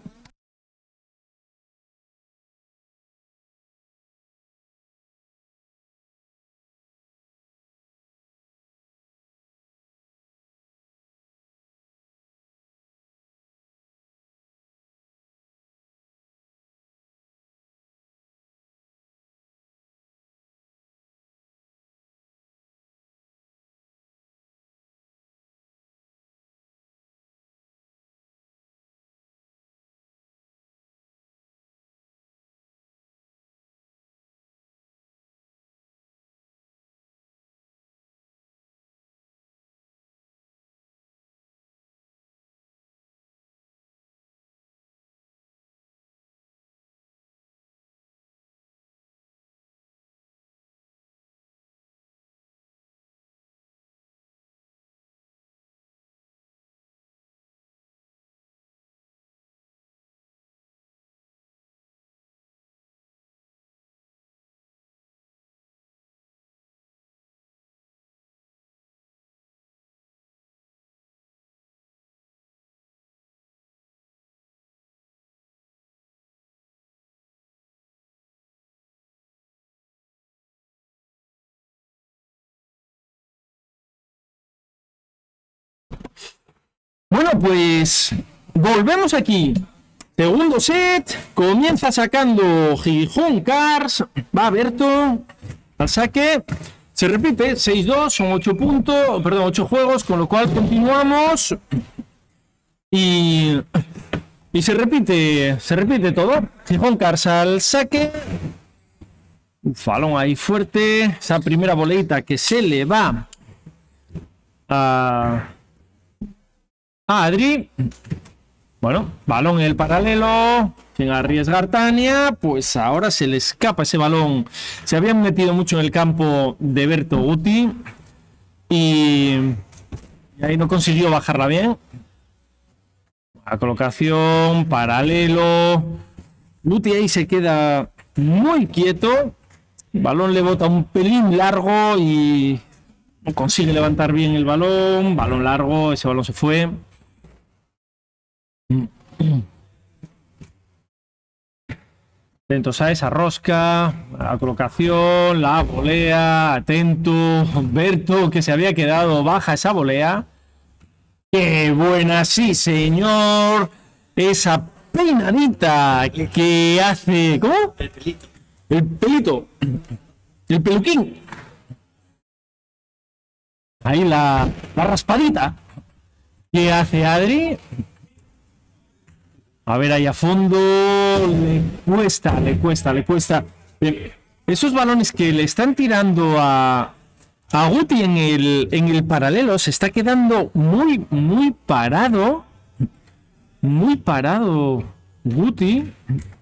Bueno, pues volvemos aquí. Segundo set. Comienza sacando Gijón Cars. Va Berto al saque. Se repite 6-2. Son 8 puntos. Perdón, 8 juegos. Con lo cual continuamos. Y se repite todo. Gijón Cars al saque. Un falón ahí fuerte. Esa primera boleita que se le va Adri. Bueno, balón en el paralelo. Sin arriesgar Tania. Pues ahora se le escapa ese balón. Se habían metido mucho en el campo de Berto Guti. Y ahí no consiguió bajarla bien. La colocación, paralelo. Guti ahí se queda muy quieto. El balón le bota un pelín largo y no consigue levantar bien el balón. Balón largo, ese balón se fue. Atentos a esa rosca, la colocación, la volea, atento. Berto, que se había quedado baja esa volea. ¡Qué buena, sí, señor! Esa peinadita que hace... ¿Cómo? El pelito. El pelito. El peluquín. Ahí la raspadita que hace Adri. A ver, ahí a fondo. Le cuesta. Esos balones que le están tirando a Guti en el paralelo, se está quedando muy parado. Muy parado Guti.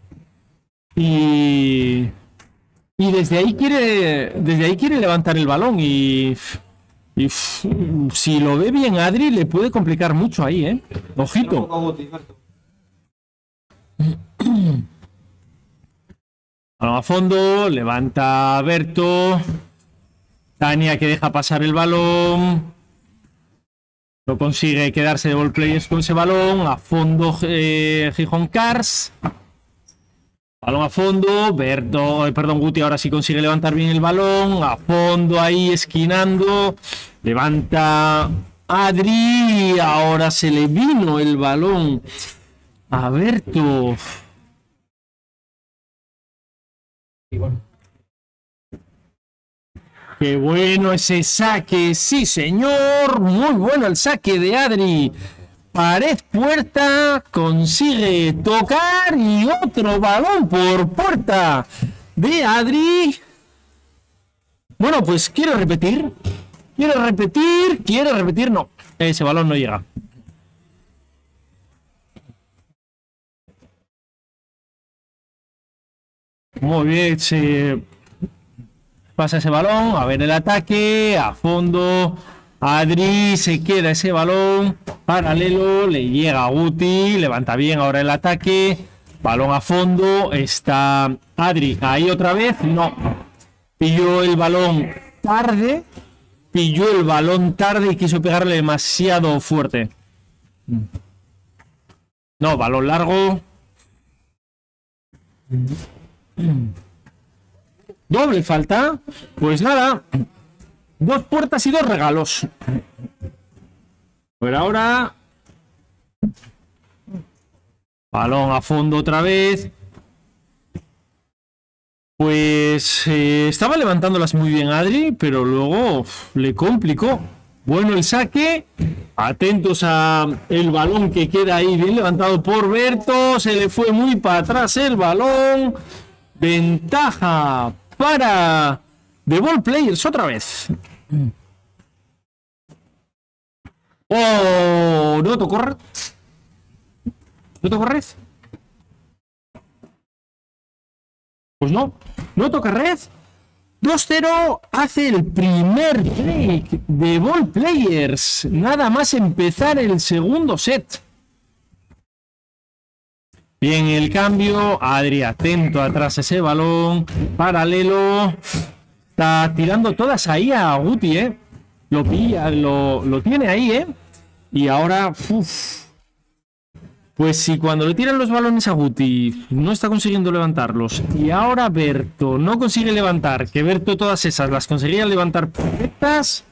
Y desde ahí quiere levantar el balón. Y si lo ve bien Adri, le puede complicar mucho ahí, ¿eh? Ojito. A fondo, levanta Berto. Tania que deja pasar el balón. No consigue quedarse de ball players con ese balón. A fondo Gijón Cars. Balón a fondo. Guti ahora sí consigue levantar bien el balón. A fondo ahí esquinando. Levanta Adri. Ahora se le vino el balón a Berto. Y bueno. Qué bueno ese saque, sí señor, muy bueno el saque de Adri. Pared puerta, consigue tocar y otro balón por puerta de Adri. Bueno, pues quiero repetir, no, ese balón no llega. Muy bien, se pasa ese balón, a ver el ataque, a fondo, Adri se queda ese balón, paralelo, le llega a Guti, levanta bien ahora el ataque, balón a fondo, está Adri, ahí otra vez, no, pilló el balón tarde y quiso pegarle demasiado fuerte. No, balón largo. Doble falta. Pues nada. 2 puertas y 2 regalos. Pero ahora. Balón a fondo otra vez. Pues estaba levantándolas muy bien Adri, pero luego le complicó. Bueno el saque. Atentos a el balón que queda ahí bien levantado por Berto. Se le fue muy para atrás el balón. Ventaja para The Ball Players otra vez. Oh, no tocó red. ¿No tocó red? Pues no toca red. 2-0 hace el primer break de Ball Players. Nada más empezar el segundo set. Bien el cambio. Adri atento atrás ese balón. Paralelo. Está tirando todas ahí a Guti, ¿eh? Lo pilla, lo tiene ahí, ¿eh? Y ahora... Pues si cuando le tiran los balones a Guti no está consiguiendo levantarlos y ahora Berto no consigue levantar, que Berto todas esas las conseguía levantar perfectas,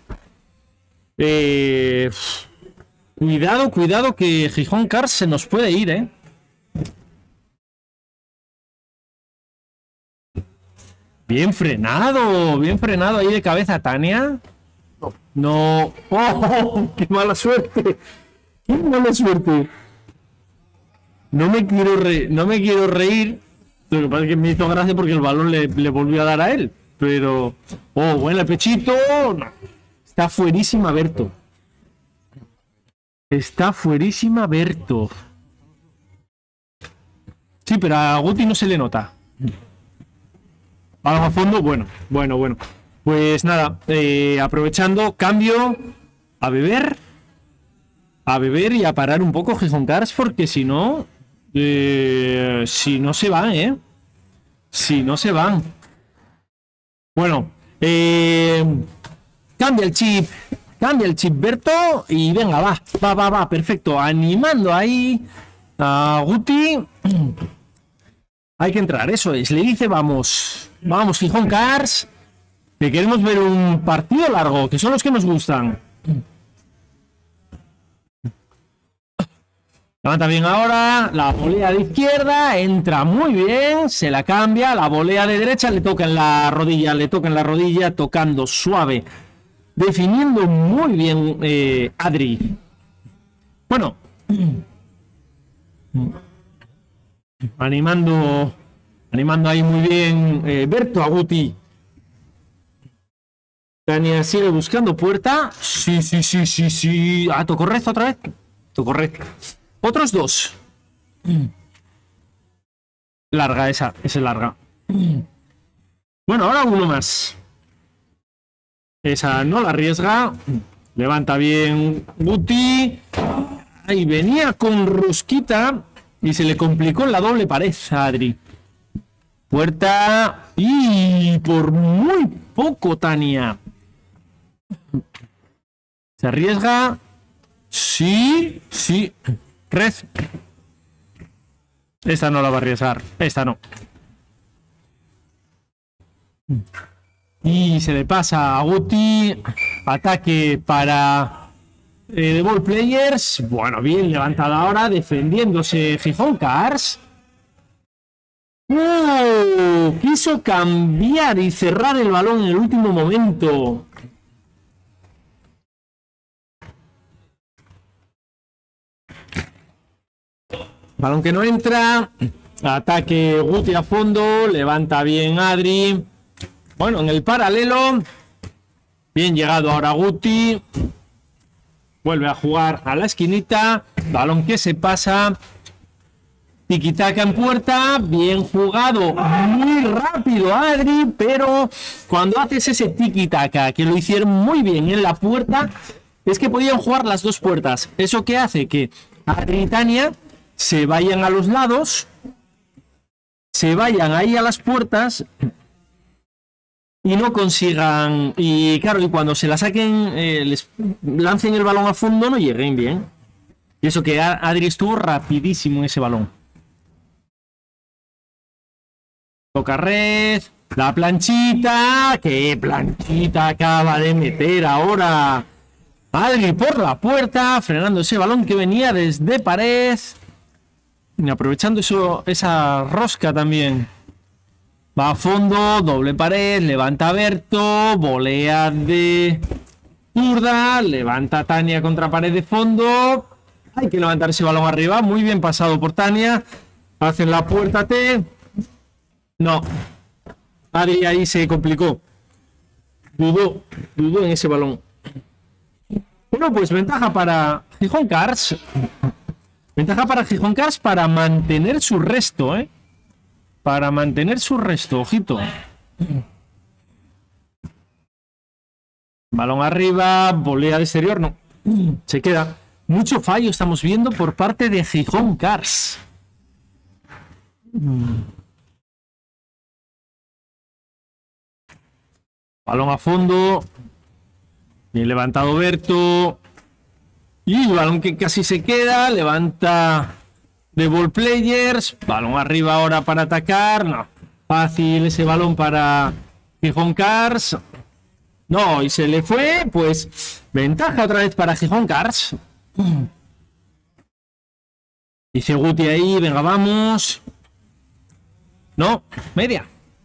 cuidado que Gijón Cars se nos puede ir, ¿eh? Bien frenado ahí de cabeza Tania. No. ¡Oh! ¡Qué mala suerte! ¡Qué mala suerte! No me quiero reír. Lo que pasa es que me hizo gracia porque el balón le volvió a dar a él. Pero... ¡Oh, bueno, el pechito! No. Está fuerísima Berto. Está fuerísima Berto. Sí, pero a Guti no se le nota. Balón a fondo, bueno. Pues nada, aprovechando, cambio a beber y a parar un poco Gijón Cars, porque si no se van, si no se van. Bueno, cambia el chip Berto y venga, va, perfecto, animando ahí a Guti. Hay que entrar, eso es, le dice vamos Gijón Cars, que queremos ver un partido largo, que son los que nos gustan. Levanta bien ahora, la volea de izquierda, entra muy bien, se la cambia, la volea de derecha le toca en la rodilla, tocando suave, definiendo muy bien Adri. Bueno, animando ahí muy bien Berto a Guti. Tania sigue buscando puerta. Sí. Ah, tocó recto otra vez. Tocó recto. Otros dos. Larga esa es larga. Bueno, ahora uno más. Esa no la arriesga. Levanta bien Guti. Ahí venía con rosquita y se le complicó en la doble pared a Adri. Puerta y por muy poco Tania. Se arriesga. Sí. Red. Esta no la va a arriesgar. Esta no. Y se le pasa a Guti. Ataque para The Ball Players. Bueno, bien levantada ahora. Defendiéndose Gijón Cars. Quiso cambiar y cerrar el balón en el último momento. Balón que no entra. Ataque Guti a fondo. Levanta bien Adri. Bueno, en el paralelo. Bien llegado ahora Guti. Vuelve a jugar a la esquinita. Balón que se pasa. Tiki-taka en puerta. Bien jugado. Muy rápido Adri. Pero cuando haces ese tiki-taka, que lo hicieron muy bien en la puerta, es que podían jugar las dos puertas. Eso que hace que Adri y Tania se vayan a los lados, se vayan ahí a las puertas y no consigan, y claro, y cuando se la saquen, les lancen el balón a fondo, no lleguen bien. Y eso que Adri estuvo rapidísimo en ese balón. Toca red, la planchita, qué planchita acaba de meter ahora Adri por la puerta, frenando ese balón que venía desde pared. Y aprovechando esa rosca también. Va a fondo, doble pared, levanta Berto, volea de zurda, levanta Tania contra pared de fondo. Hay que levantar ese balón arriba, muy bien pasado por Tania. Hacen la puerta T. No. Adri ahí se complicó. Dudó en ese balón. Bueno, pues ventaja para Gijón Cars. Ventaja para Gijón Cars para mantener su resto, Para mantener su resto, ojito. Balón arriba, volea de exterior, no. Se queda. Mucho fallo estamos viendo por parte de Gijón Cars. Balón a fondo. Bien levantado Berto. Y el balón que casi se queda. Levanta The Ball Players. Balón arriba ahora para atacar. No. Fácil ese balón para Gijón Cars. No, y se le fue. Pues ventaja otra vez para Gijón Cars. Dice Guti ahí. Venga, vamos. No, media.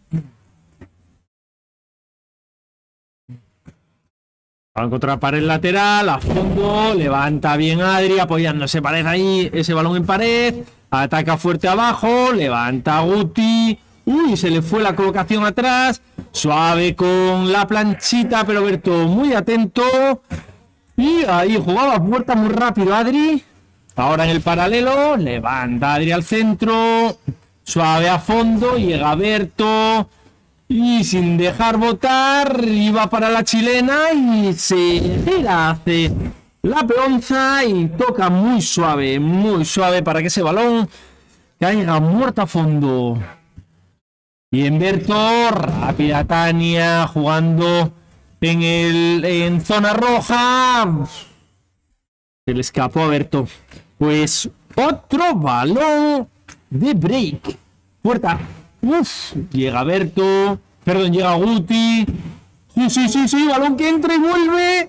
Va a encontrar pared lateral, a fondo, levanta bien Adri, apoyándose pared ahí, ese balón en pared, ataca fuerte abajo, levanta Guti, uy, se le fue la colocación atrás, suave con la planchita, pero Berto muy atento, Y ahí jugaba puerta muy rápido Adri. Ahora en el paralelo, levanta Adri al centro. Suave a fondo, llega Berto. Y sin dejar botar, iba para la chilena y se gira, hace la peonza y toca muy suave para que ese balón caiga muerto a fondo. Y en Berto, rápida Tania, jugando en zona roja. Se le escapó a Berto. Pues otro balón de break. Puerta. Uf, llega Berto. Perdón, llega Guti. Sí, balón que entra y vuelve.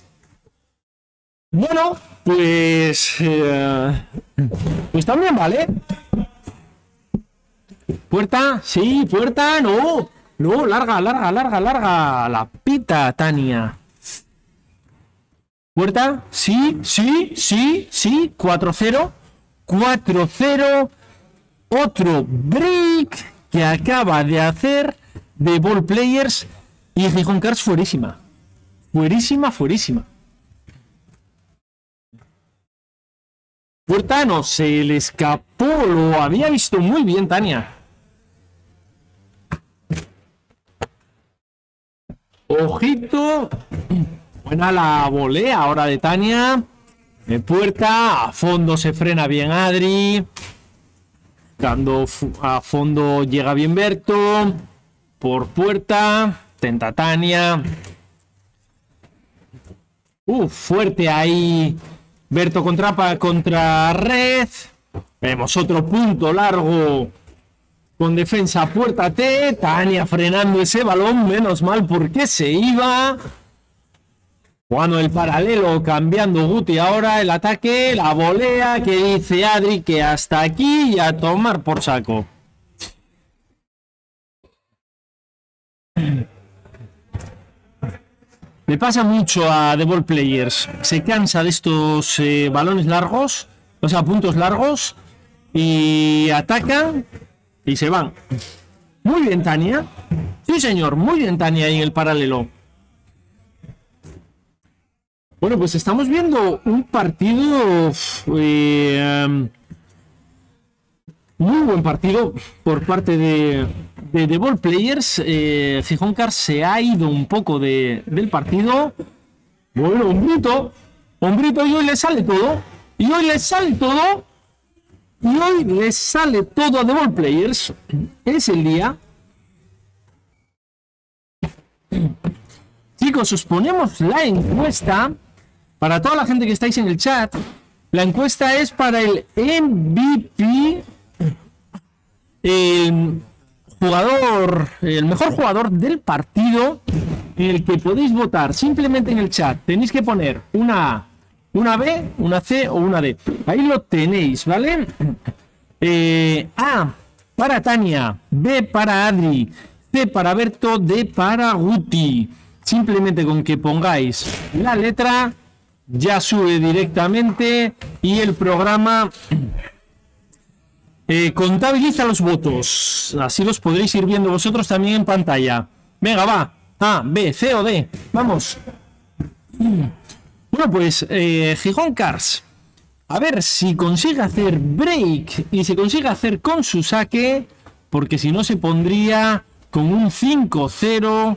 Bueno, pues también vale. Puerta, sí, puerta, no, larga, la pita Tania. Puerta, sí, 4-0, otro break que acaba de hacer de Ball Players y Gijón Cars fuerísima. Puerta no se le escapó, lo había visto muy bien Tania. Ojito, buena la volea ahora de Tania. De puerta, a fondo se frena bien Adri. Cuando a fondo llega bien Berto. Por puerta, tenta Tania. Fuerte ahí. Berto contra red. Vemos otro punto largo. Con defensa puerta T. Tania frenando ese balón. Menos mal porque se iba. Jugando el paralelo. Cambiando Guti ahora. El ataque. La volea. Que dice Adri que hasta aquí. Y a tomar por saco. Le pasa mucho a The Ball Players. Se cansa de estos balones largos. O sea, puntos largos. Y atacan. Y se van. Muy bien, Tania. Sí, señor. Muy bien, Tania, ahí en el paralelo. Bueno, pues estamos viendo un partido... muy buen partido por parte de The Ball Players. Gijón Cars se ha ido un poco del partido. Bueno, Hombrito y hoy le sale todo. Y hoy le sale todo a The Ball Players. Es el día. Chicos, os ponemos la encuesta. Para toda la gente que estáis en el chat. La encuesta es para el MVP. El mejor jugador del partido, en el que podéis votar simplemente en el chat. Tenéis que poner una A, una B, una C o una D. Ahí lo tenéis, ¿vale? A para Tania, B para Adri, C para Berto, D para Guti. Simplemente con que pongáis la letra, ya sube directamente y el programa... contabiliza los votos. Así los podréis ir viendo vosotros también en pantalla. Venga, va. A, B, C o D. Vamos. Bueno, pues Gijón Cars. A ver si consigue hacer break y se consigue hacer con su saque. Porque si no se pondría con un 5-0.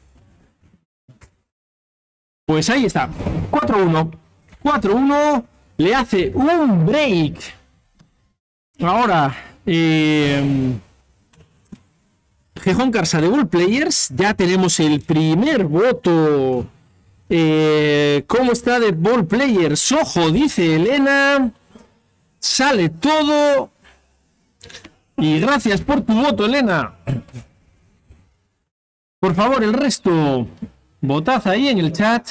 Pues ahí está. 4-1. 4-1. Le hace un break. Ahora, Gijón Cars a The Ball Players. Ya tenemos el primer voto. ¿Cómo está The Ball Players? Ojo, dice Elena. Sale todo. Y gracias por tu voto, Elena. Por favor, el resto, votad ahí en el chat.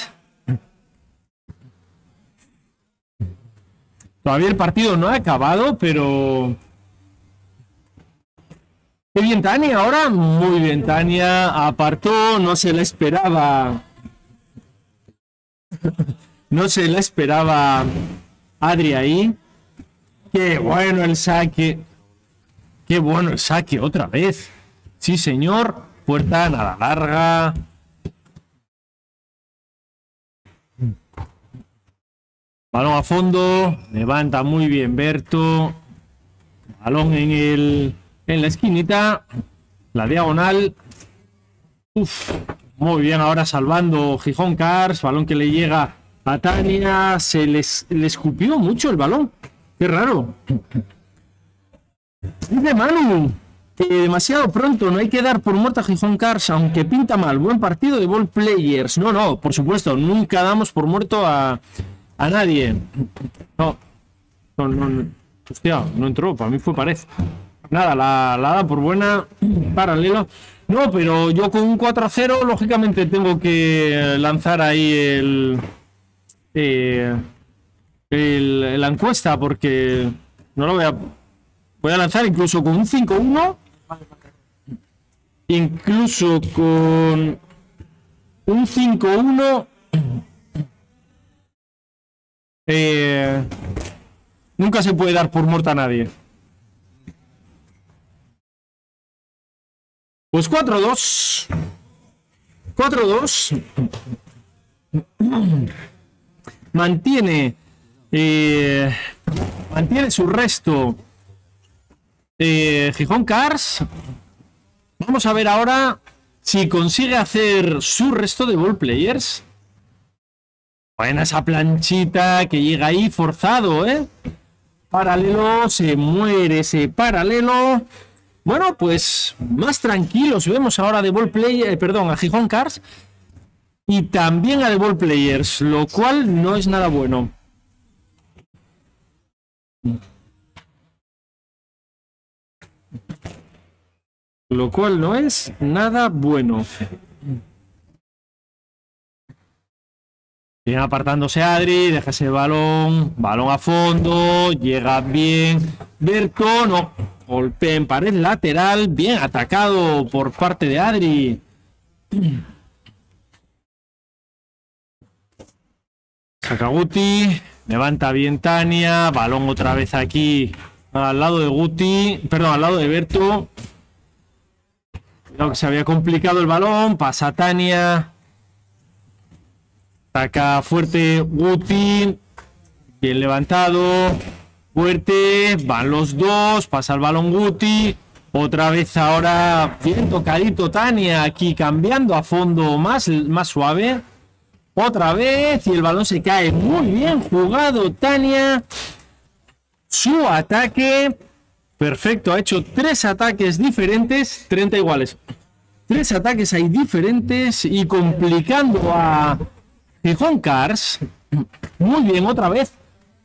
Todavía el partido no ha acabado, pero... Qué bien, Tania, ahora. Muy bien, Tania. Apartó, no se la esperaba. No se la esperaba Adri ahí. Qué bueno el saque. Qué bueno el saque, otra vez. Sí, señor. Puerta, nada larga. Balón a fondo. Levanta muy bien Berto. Balón en la esquinita. La diagonal. Uf, muy bien ahora salvando Gijón Cars. Balón que le llega a Tania. Le escupió mucho el balón. Qué raro. Dice Manu que demasiado pronto, no hay que dar por muerta a Gijón Cars, aunque pinta mal. Buen partido de ball players. No, por supuesto, nunca damos por muerto a nadie. No. Hostia, no entró, para mí fue pared. Nada, la da por buena. Paralelo. No, pero yo con un 4-0, lógicamente tengo que lanzar ahí la encuesta, porque no lo voy a lanzar incluso con un 5-1, incluso con un 5-1. Nunca se puede dar por muerta a nadie. Pues 4-2. 4-2. Mantiene su resto Gijón Cars. Vamos a ver ahora si consigue hacer su resto de ball players. Buena esa planchita que llega ahí forzado, Paralelo, se muere ese paralelo. Bueno, pues más tranquilos vemos ahora de ball player, perdón, a Gijón Cars y también a de ball players, lo cual no es nada bueno. Lo cual no es nada bueno. Bien apartándose Adri, deja ese balón a fondo, llega bien Berto, no, golpea en pared lateral, bien atacado por parte de Adri. Saca Guti, levanta bien Tania, balón otra vez aquí al lado de Guti, perdón, al lado de Berto. Creo que se había complicado el balón, pasa Tania. Saca fuerte Guti, bien levantado, fuerte, van los dos, pasa el balón Guti, otra vez ahora bien tocadito Tania, aquí cambiando a fondo más suave, otra vez y el balón se cae, muy bien jugado Tania, su ataque, perfecto, ha hecho 3 ataques diferentes, 30 iguales, 3 ataques ahí diferentes y complicando a Gijón Cars. Muy bien otra vez,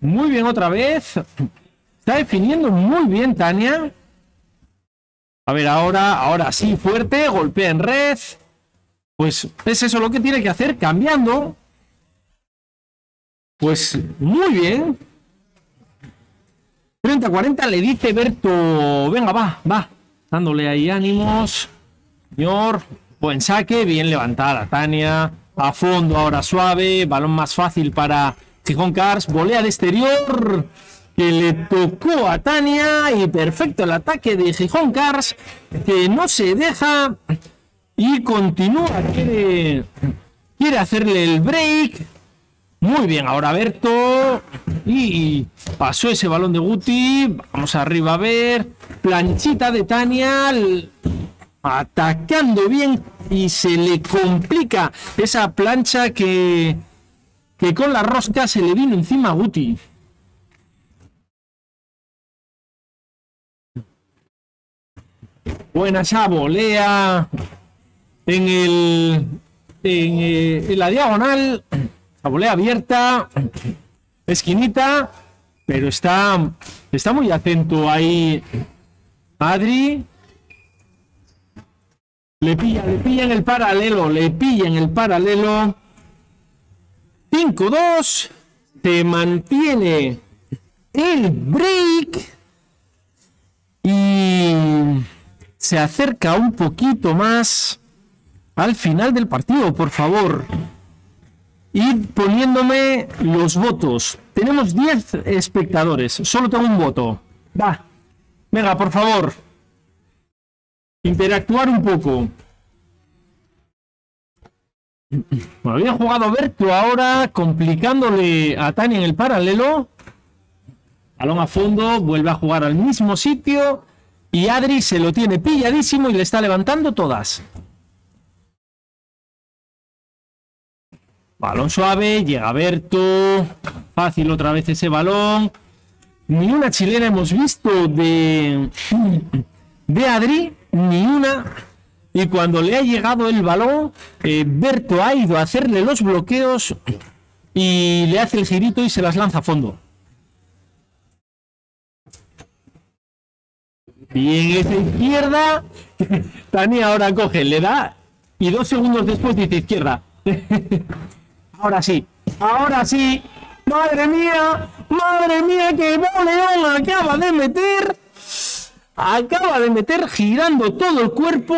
está definiendo muy bien Tania. A ver, ahora sí, fuerte, golpea en red. Pues es eso lo que tiene que hacer, cambiando. Pues muy bien. 30-40 le dice Berto, venga, va, dándole ahí ánimos. Señor, buen saque, bien levantada Tania. A fondo ahora suave, balón más fácil para Gijón Cars, volea de exterior que le tocó a Tania y perfecto el ataque de Gijón Cars que no se deja y continúa, quiere hacerle el break. Muy bien, ahora Berto y pasó ese balón de Guti, vamos arriba a ver, planchita de Tania, atacando bien y se le complica esa plancha que con la rosca se le vino encima a Guti. Buena esa volea en la diagonal, la volea abierta, esquinita, pero está muy atento ahí Adri. Le pilla en el paralelo, 5-2, se mantiene el break y se acerca un poquito más al final del partido, por favor. Ir poniéndome los votos. Tenemos 10 espectadores, solo tengo un voto. Va, venga, por favor. Interactuar un poco. Bueno, bien jugado Berto ahora, complicándole a Tania en el paralelo. Balón a fondo, vuelve a jugar al mismo sitio. Y Adri se lo tiene pilladísimo y le está levantando todas. Balón suave, llega Berto. Fácil otra vez ese balón. Ni una chilena hemos visto de Adri, ni una. Y cuando le ha llegado el balón, Berto ha ido a hacerle los bloqueos y le hace el girito y se las lanza a fondo. Bien, esa izquierda. Tania ahora coge, le da y 2 segundos después dice izquierda. Ahora sí, ahora sí. Madre mía, qué boleón acaba de meter. Acaba de meter girando todo el cuerpo.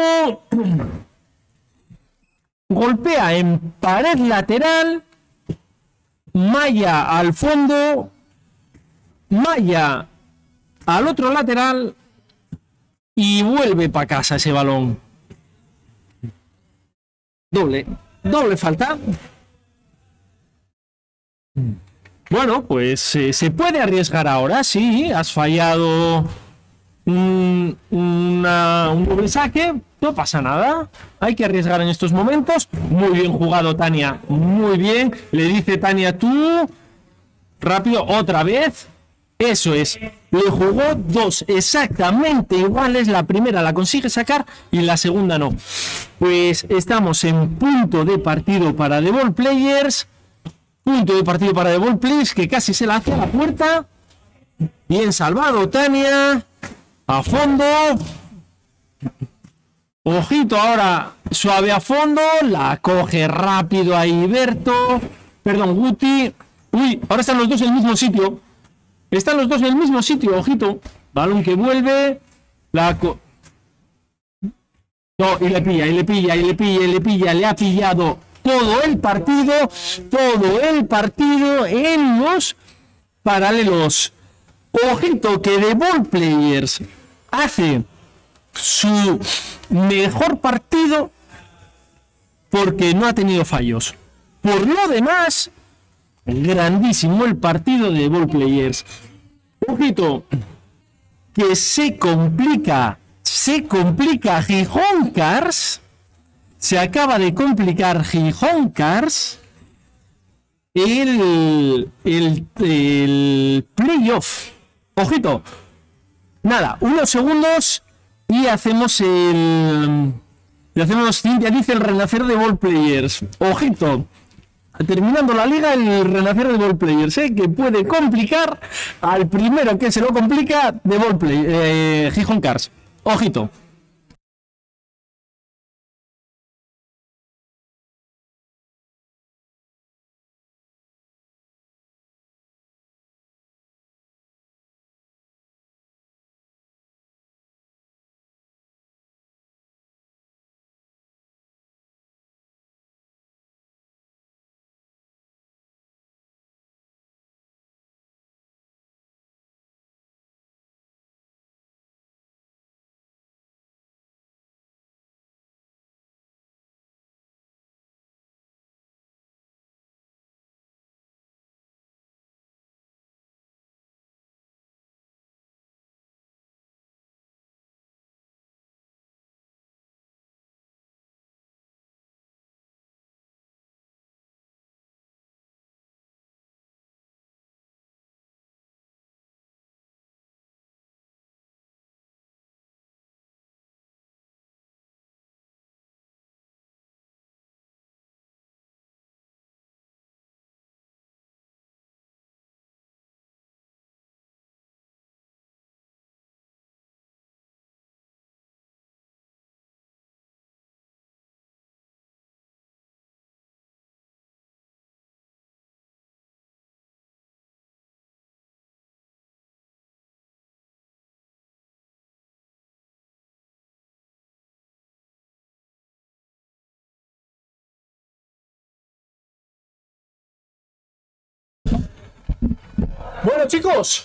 Golpea en pared lateral. Malla al fondo. Malla al otro lateral. Y vuelve para casa ese balón. Doble falta. Bueno, pues se puede arriesgar ahora, sí. Has fallado un doble saque, no pasa nada. Hay que arriesgar en estos momentos. Muy bien jugado, Tania. Muy bien. Le dice Tania, tú. Rápido, otra vez. Eso es. Le jugó 2 exactamente iguales. La primera la consigue sacar y la segunda no. Pues estamos en punto de partido para The Ball Players. Punto de partido para The Ball Players, que casi se la hace a la puerta. Bien salvado, Tania. A fondo. Ojito ahora, suave a fondo. La coge rápido ahí Berto. Perdón, Guti. Uy, ahora están los dos en el mismo sitio. Están los dos en el mismo sitio, ojito. Balón que vuelve. No, y le pilla. Le ha pillado todo el partido en los paralelos. Ojito que The Ball Players hace su mejor partido porque no ha tenido fallos. Por lo demás, grandísimo el partido de The Ball Players. Ojito que se complica Gijón Cars. Se acaba de complicar Gijón Cars el playoff. Ojito. Nada, unos segundos y hacemos Cintia dice el renacer de Ball Players. Ojito. Terminando la liga, el renacer de Ball Players, que puede complicar al primero que se lo complica de Ball Play, Gijón Cars. Ojito. Bueno, chicos,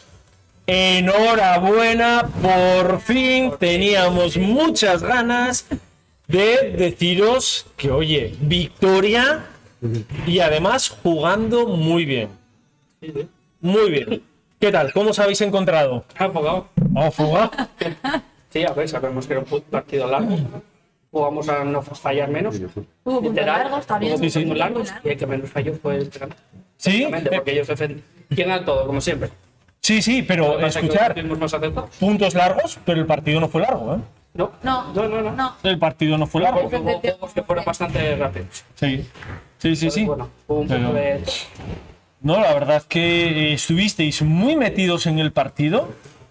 enhorabuena, por fin teníamos muchas ganas de deciros que, oye, victoria y además jugando muy bien. Muy bien. ¿Qué tal? ¿Cómo os habéis encontrado? Afogado. ¿Afogado? Sí, a ver, sabemos que era un partido largo. Jugamos a no fallar menos. Hubo puntos largos también. Hubo puntos Sí, sí. muy largos y el que menos falló fue el Granada. Sí, Exactamente, porque ellos defendían todo, como siempre. sí, pero Lo que pasa es que escuchar, fuimos más acertados. puntos largos, pero el partido no fue largo, ¿eh? No, No, no. El partido no fue largo. Porque hubo juegos que fueron bastante rápidos. Sí, sí. Bueno, hubo un poco Pero- de... No, la verdad que estuvisteis muy metidos en el partido.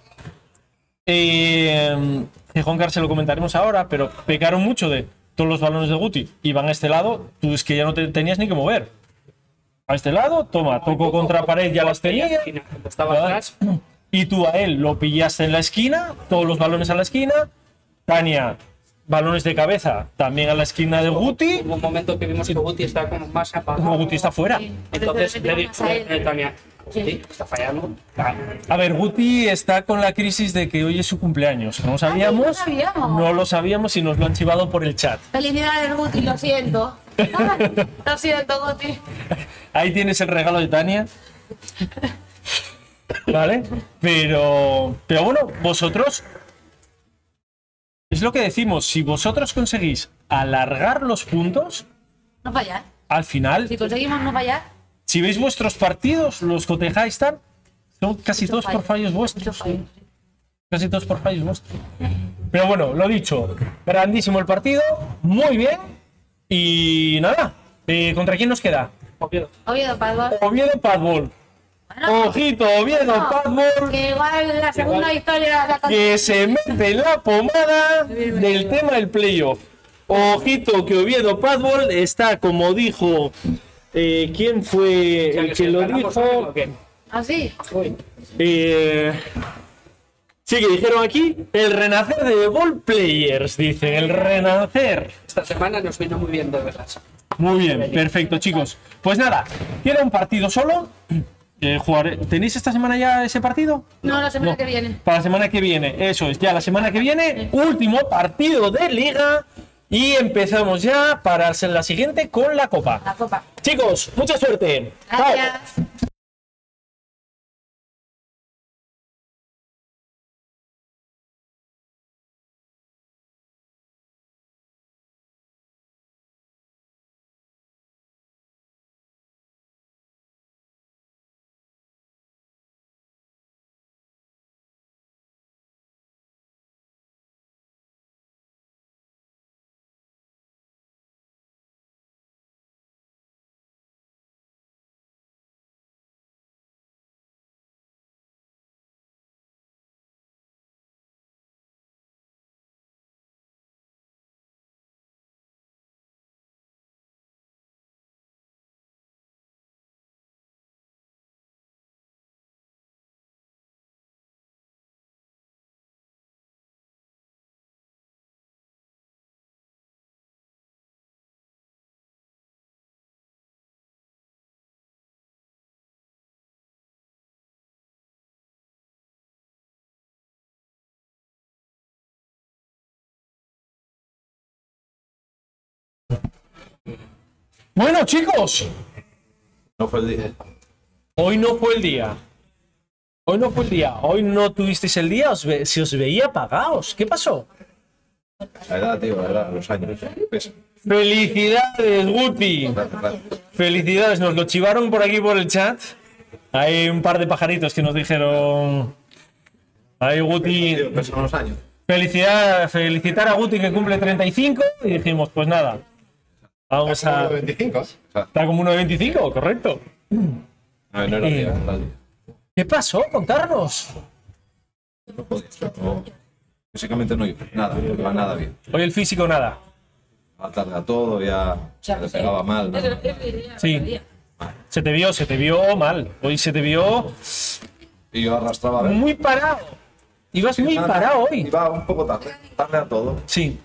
Juan Carlos se lo comentaremos ahora, pero pecaron mucho de todos los balones de Guti. Iban a este lado, tú es que ya no te tenías ni que mover. A este lado, toma, toco contra pared, ya las tenía. Estaba ¿verdad? atrás. Y tú a él lo pillaste en la esquina, todos los balones a la esquina. Tania, balones de cabeza, también a la esquina de Guti. Hubo un momento que vimos que Guti estaba como más apagado. No, Guti está fuera. Entonces le dije a Tania, Guti está fallando. A ver, Guti está con la crisis de que hoy es su cumpleaños. No lo sabíamos, no sabíamos. no lo sabíamos y nos lo han chivado por el chat. Felicidades, Guti, lo siento. Lo siento, Guti. Ahí tienes el regalo de Tania. ¿Vale? Pero bueno, vosotros... Es lo que decimos, si vosotros conseguís alargar los puntos, No fallar. al final, Si conseguimos no fallar, si veis vuestros partidos, los cotejáis tan, son casi todos por fallos muchos vuestros. fallos. Casi todos por fallos vuestros. Pero bueno, lo dicho, grandísimo el partido, muy bien. Y nada, ¿contra quién nos queda? Oviedo. Oviedo, Padua. Oviedo Padbol. Bueno, Ojito, Oviedo Padbol, que igual la segunda victoria la que se mete en la pomada del tema del playoff. Ojito que Oviedo Padbol está, como dijo, ¿quién fue el que lo dijo? ¿Así? Sí, que dijeron aquí, el renacer de Ball Players, dicen, el renacer. Esta semana nos vino muy bien, de verdad. Muy bien, perfecto, chicos. Pues nada, queda un partido solo. ¿Tenéis esta semana ya ese partido? No, la semana No. que viene. Para la semana que viene, eso es, ya la semana que viene, último partido de liga y empezamos ya para la siguiente con la copa. La copa. Chicos, mucha suerte. Chao. Gracias. Bueno, chicos, No fue el día. hoy no fue el día. Hoy no fue el día. Hoy no tuvisteis el día. Se os veía apagados. ¿Qué pasó? La edad, tío, la edad, los años. Pesa. Felicidades, Guti. Gracias. Felicidades. Nos lo chivaron por aquí por el chat. Hay un par de pajaritos que nos dijeron. Ahí, Guti. Tío, pesan los años. Felicitar a Guti que cumple 35. Y dijimos, pues nada. Vamos a. 25. Está como 1,25, correcto. A ver, no era el día, no era el día. ¿Qué pasó? Contarnos. No podía. No, físicamente no iba. Nada, no iba nada bien. Hoy el físico nada. Falta a todo, ya se le pegaba mal. ¿no? Sí. Se te vio mal. Hoy se te vio Y yo arrastraba a ver. muy parado. Ibas muy parado hoy. Iba un poco tarde a todo. Sí,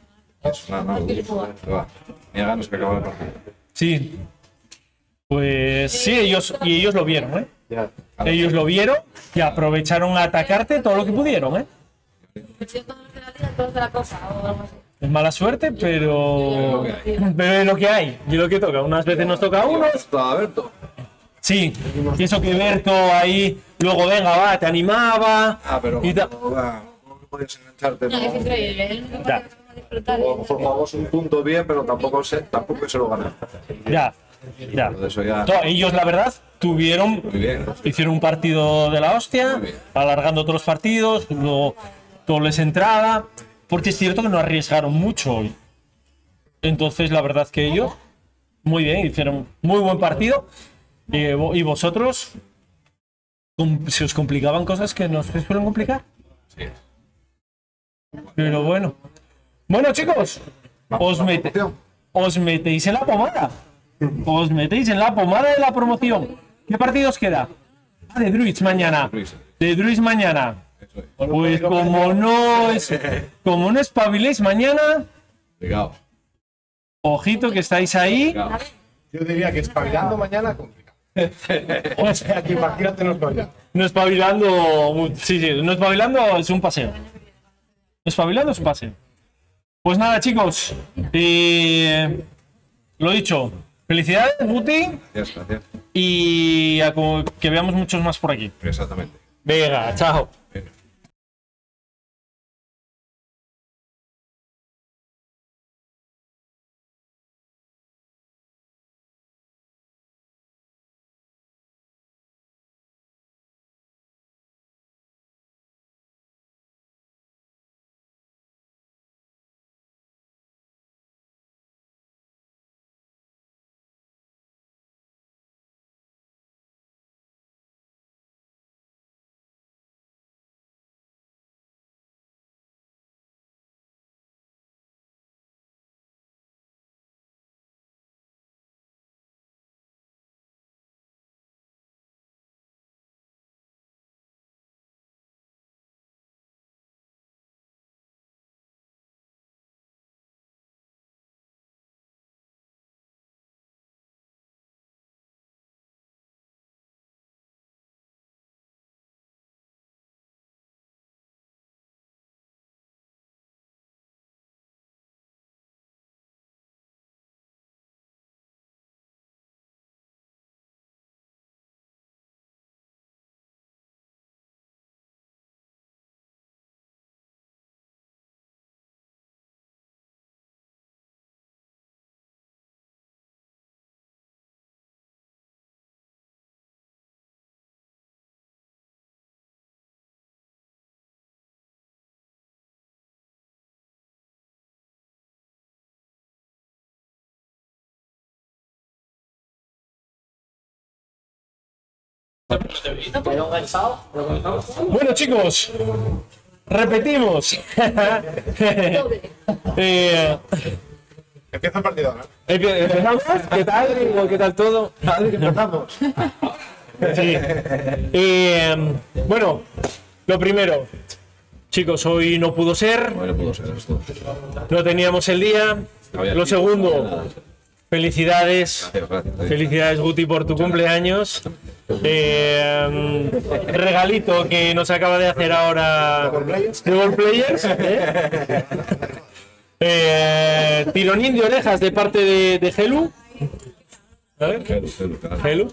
No, tenía ganas que acabara el partido. sí. Pues sí, ellos lo vieron, ¿eh? Ya. Ellos lo vieron y aprovecharon a atacarte todo lo que pudieron, ¿eh? Todos de la liga, todos de la copa o algo así. Es mala suerte, pero es lo que hay y lo que toca. Unas veces nos toca a unos. Está Berto. Sí, y eso que Berto ahí, luego venga, va, te animaba. Pero y no podías engancharte. No, es increíble. Él no Ya. puede disfrutar. A lo mejor jugamos un punto bien, pero tampoco se lo ganan. Ya. Por eso ya. Ellos, la verdad, Muy bien. hicieron un partido de la hostia, Muy bien. alargando todos los partidos, luego todo les entrada, porque es cierto que no arriesgaron mucho hoy. Entonces, la verdad que ellos, muy bien, hicieron muy buen partido. Y vosotros, se os complicaban cosas que no se suelen complicar. Sí. Pero bueno. Bueno, chicos, os metéis en la pomada. Os metéis en la pomada de la promoción. ¿Qué partidos queda? De Druids mañana. De Druids mañana. Pues como no espabiléis mañana, Ligado. ojito que estáis ahí. Yo diría que espabilando mañana complicado. O sea, que imagínate no espabilando. No espabilando. Sí, no espabilando es un paseo. No espabilando es un paseo. Pues nada, chicos. Lo dicho. Felicidades, Guti. Gracias. Y que veamos muchos más por aquí. Exactamente. Venga, chao. Venga. Bueno, chicos, repetimos. Empieza el partido ahora. ¿Empezamos? ¿Qué tal? ¿Qué tal todo? Empezamos. Sí. Bueno, lo primero, chicos, hoy no pudo ser, Bueno, pudo ser esto. no teníamos el día. Lo segundo, felicidades. Gracias. Felicidades, Guti, por tu cumpleaños. Regalito que nos acaba de hacer ahora de Ball Players. Tironín de orejas de parte de Helu. A ver, Helu.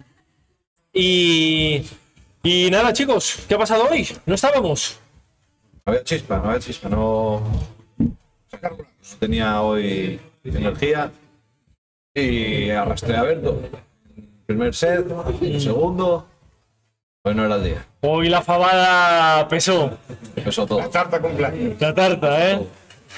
Y nada, chicos, ¿qué ha pasado hoy? No estábamos. No había chispa. No tenía hoy energía y arrastré a Berto. Primer set, el segundo, pues no era el día. Hoy la fabada pesó. Empezó todo. La tarta cumpleaños. La tarta, ¿eh?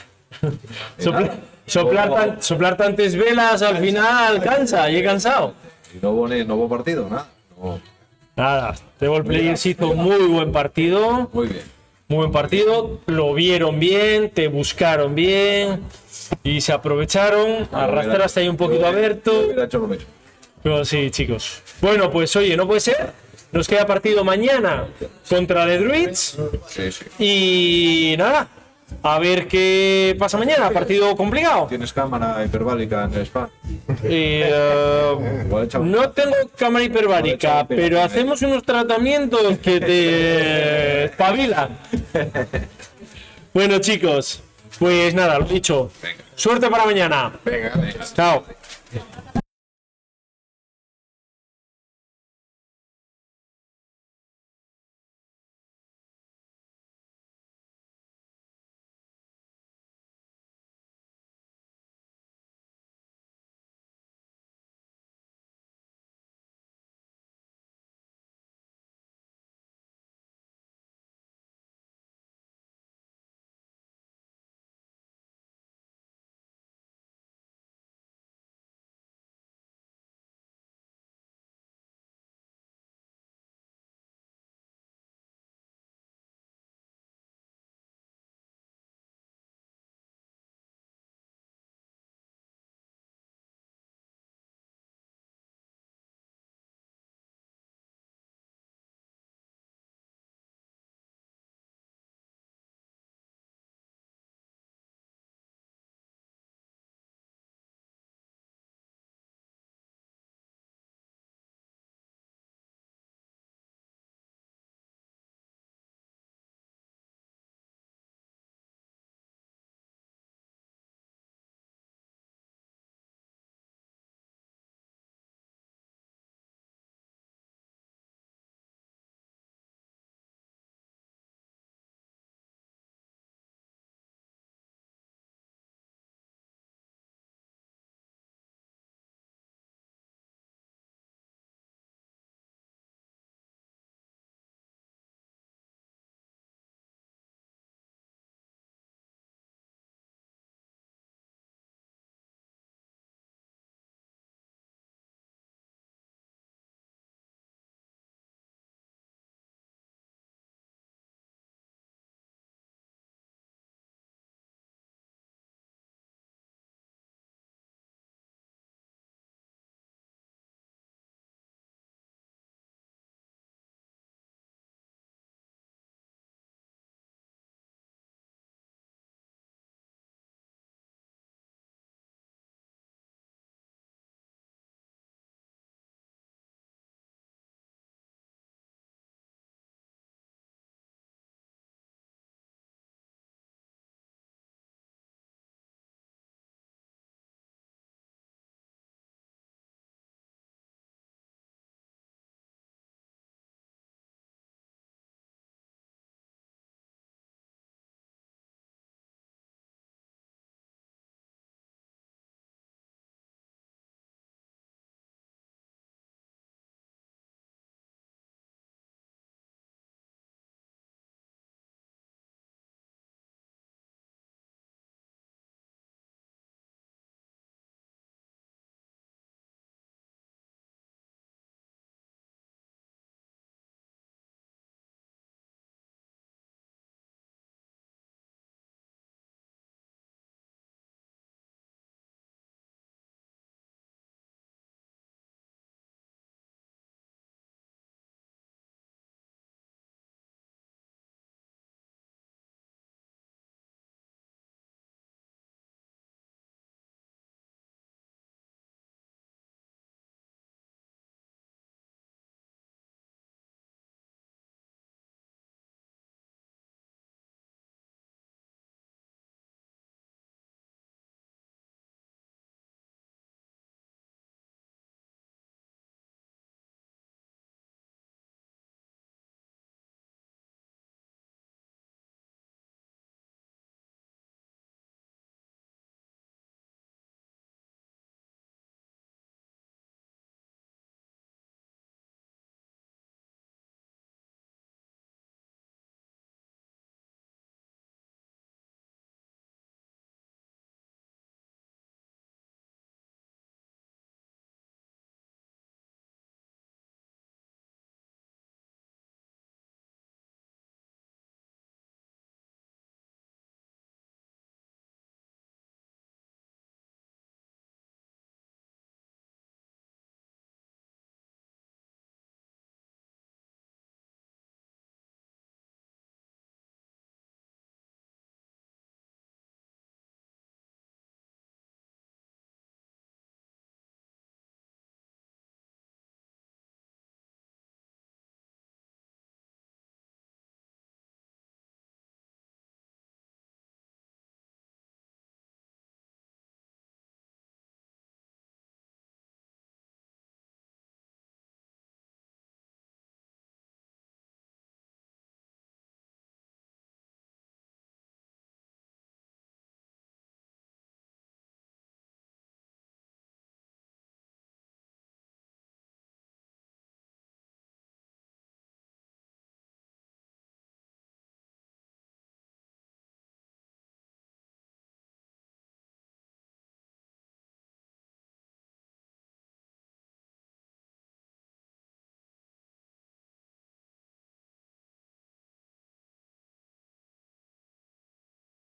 Soplar tantas velas al final cansa, y he cansado. Y no hubo partido, nada. No. Nada, The Ball Players hizo muy buen partido. Muy bien. Muy buen partido, lo vieron bien, te buscaron bien y se aprovecharon. Arrastraste ahí un poquito a Berto. Hubiera hecho lo mismo. Pero sí, chicos. Bueno, pues oye, no puede ser. Nos queda partido mañana contra The Druids. Sí. Y nada, a ver qué pasa mañana. Partido complicado. ¿Tienes cámara hiperbálica en el spa? Igual echa- No tengo cámara hiperbárica, pero hacemos unos tratamientos que te espabilan. Bueno, chicos, Pues nada, lo dicho. Venga. Suerte para mañana. Venga, Chao.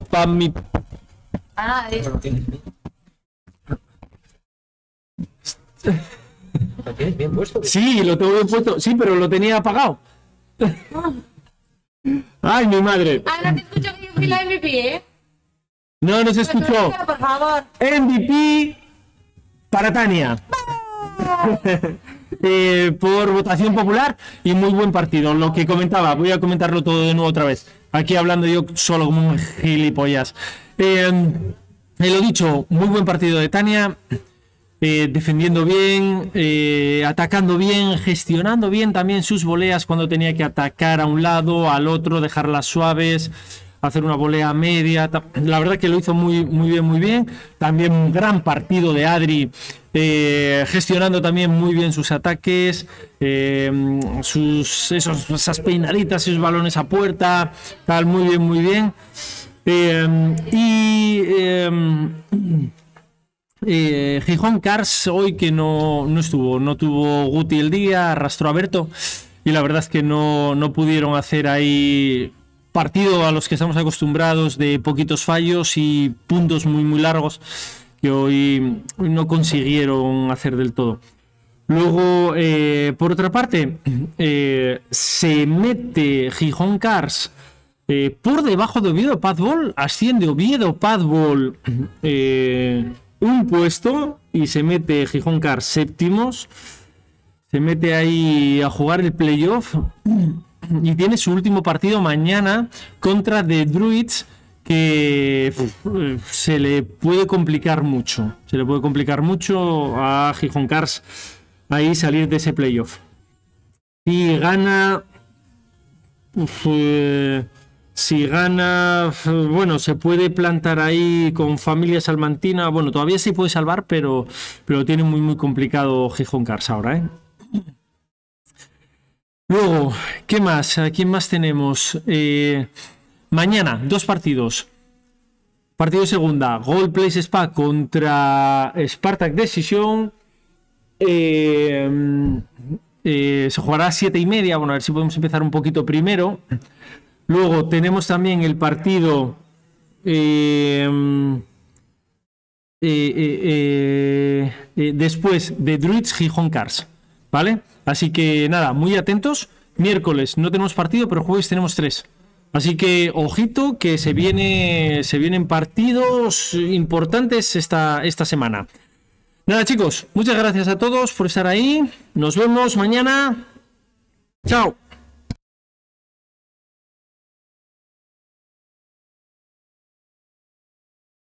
Pa' mi... Ah, Lo tienes bien puesto. Sí, lo tengo bien puesto. Sí, pero lo tenía apagado. Ay, mi madre. no te escucho que yo fui la MVP, ¿eh? No se escuchó. Por favor. MVP para Tania. Por votación popular y muy buen partido. Lo que comentaba, voy a comentarlo todo de nuevo otra vez. Aquí hablando yo solo como un gilipollas. Lo dicho, muy buen partido de Tania. Defendiendo bien, atacando bien, gestionando bien también sus voleas cuando tenía que atacar a un lado, al otro, dejarlas suaves, hacer una volea media. La verdad que lo hizo muy bien. También un gran partido de Adri, gestionando también muy bien sus ataques, esas peinaditas, esos balones a puerta, tal, muy bien. Gijón Cars hoy que no tuvo Guti el día, arrastró a Berto y la verdad es que no pudieron hacer ahí partido a los que estamos acostumbrados de poquitos fallos y puntos muy largos que hoy no consiguieron hacer del todo. Luego, por otra parte, se mete Gijón Cars por debajo de Oviedo Padbol, asciende Oviedo Padbol un puesto y se mete Gijón Cars séptimos, se mete ahí a jugar el playoff y tiene su último partido mañana contra The Druids, que se le puede complicar mucho, a Gijón Cars ahí salir de ese playoff. Y gana... Si gana, bueno, se puede plantar ahí con Familia Salmantina. Bueno, todavía se puede salvar, pero tiene muy complicado Gijón Cars ahora, ¿eh? Luego, ¿qué más? ¿A quién más tenemos? Mañana, 2 partidos. Partido de segunda, Gold Place Spa contra Spartak Decision. Se jugará a 7:30. Bueno, a ver si podemos empezar un poquito primero. Luego tenemos también el partido después de Druids Gijón Cars, ¿vale? Así que nada, muy atentos. Miércoles no tenemos partido, pero jueves tenemos 3. Así que ojito que se vienen partidos importantes esta semana. Nada, chicos, muchas gracias a todos por estar ahí. Nos vemos mañana. Chao.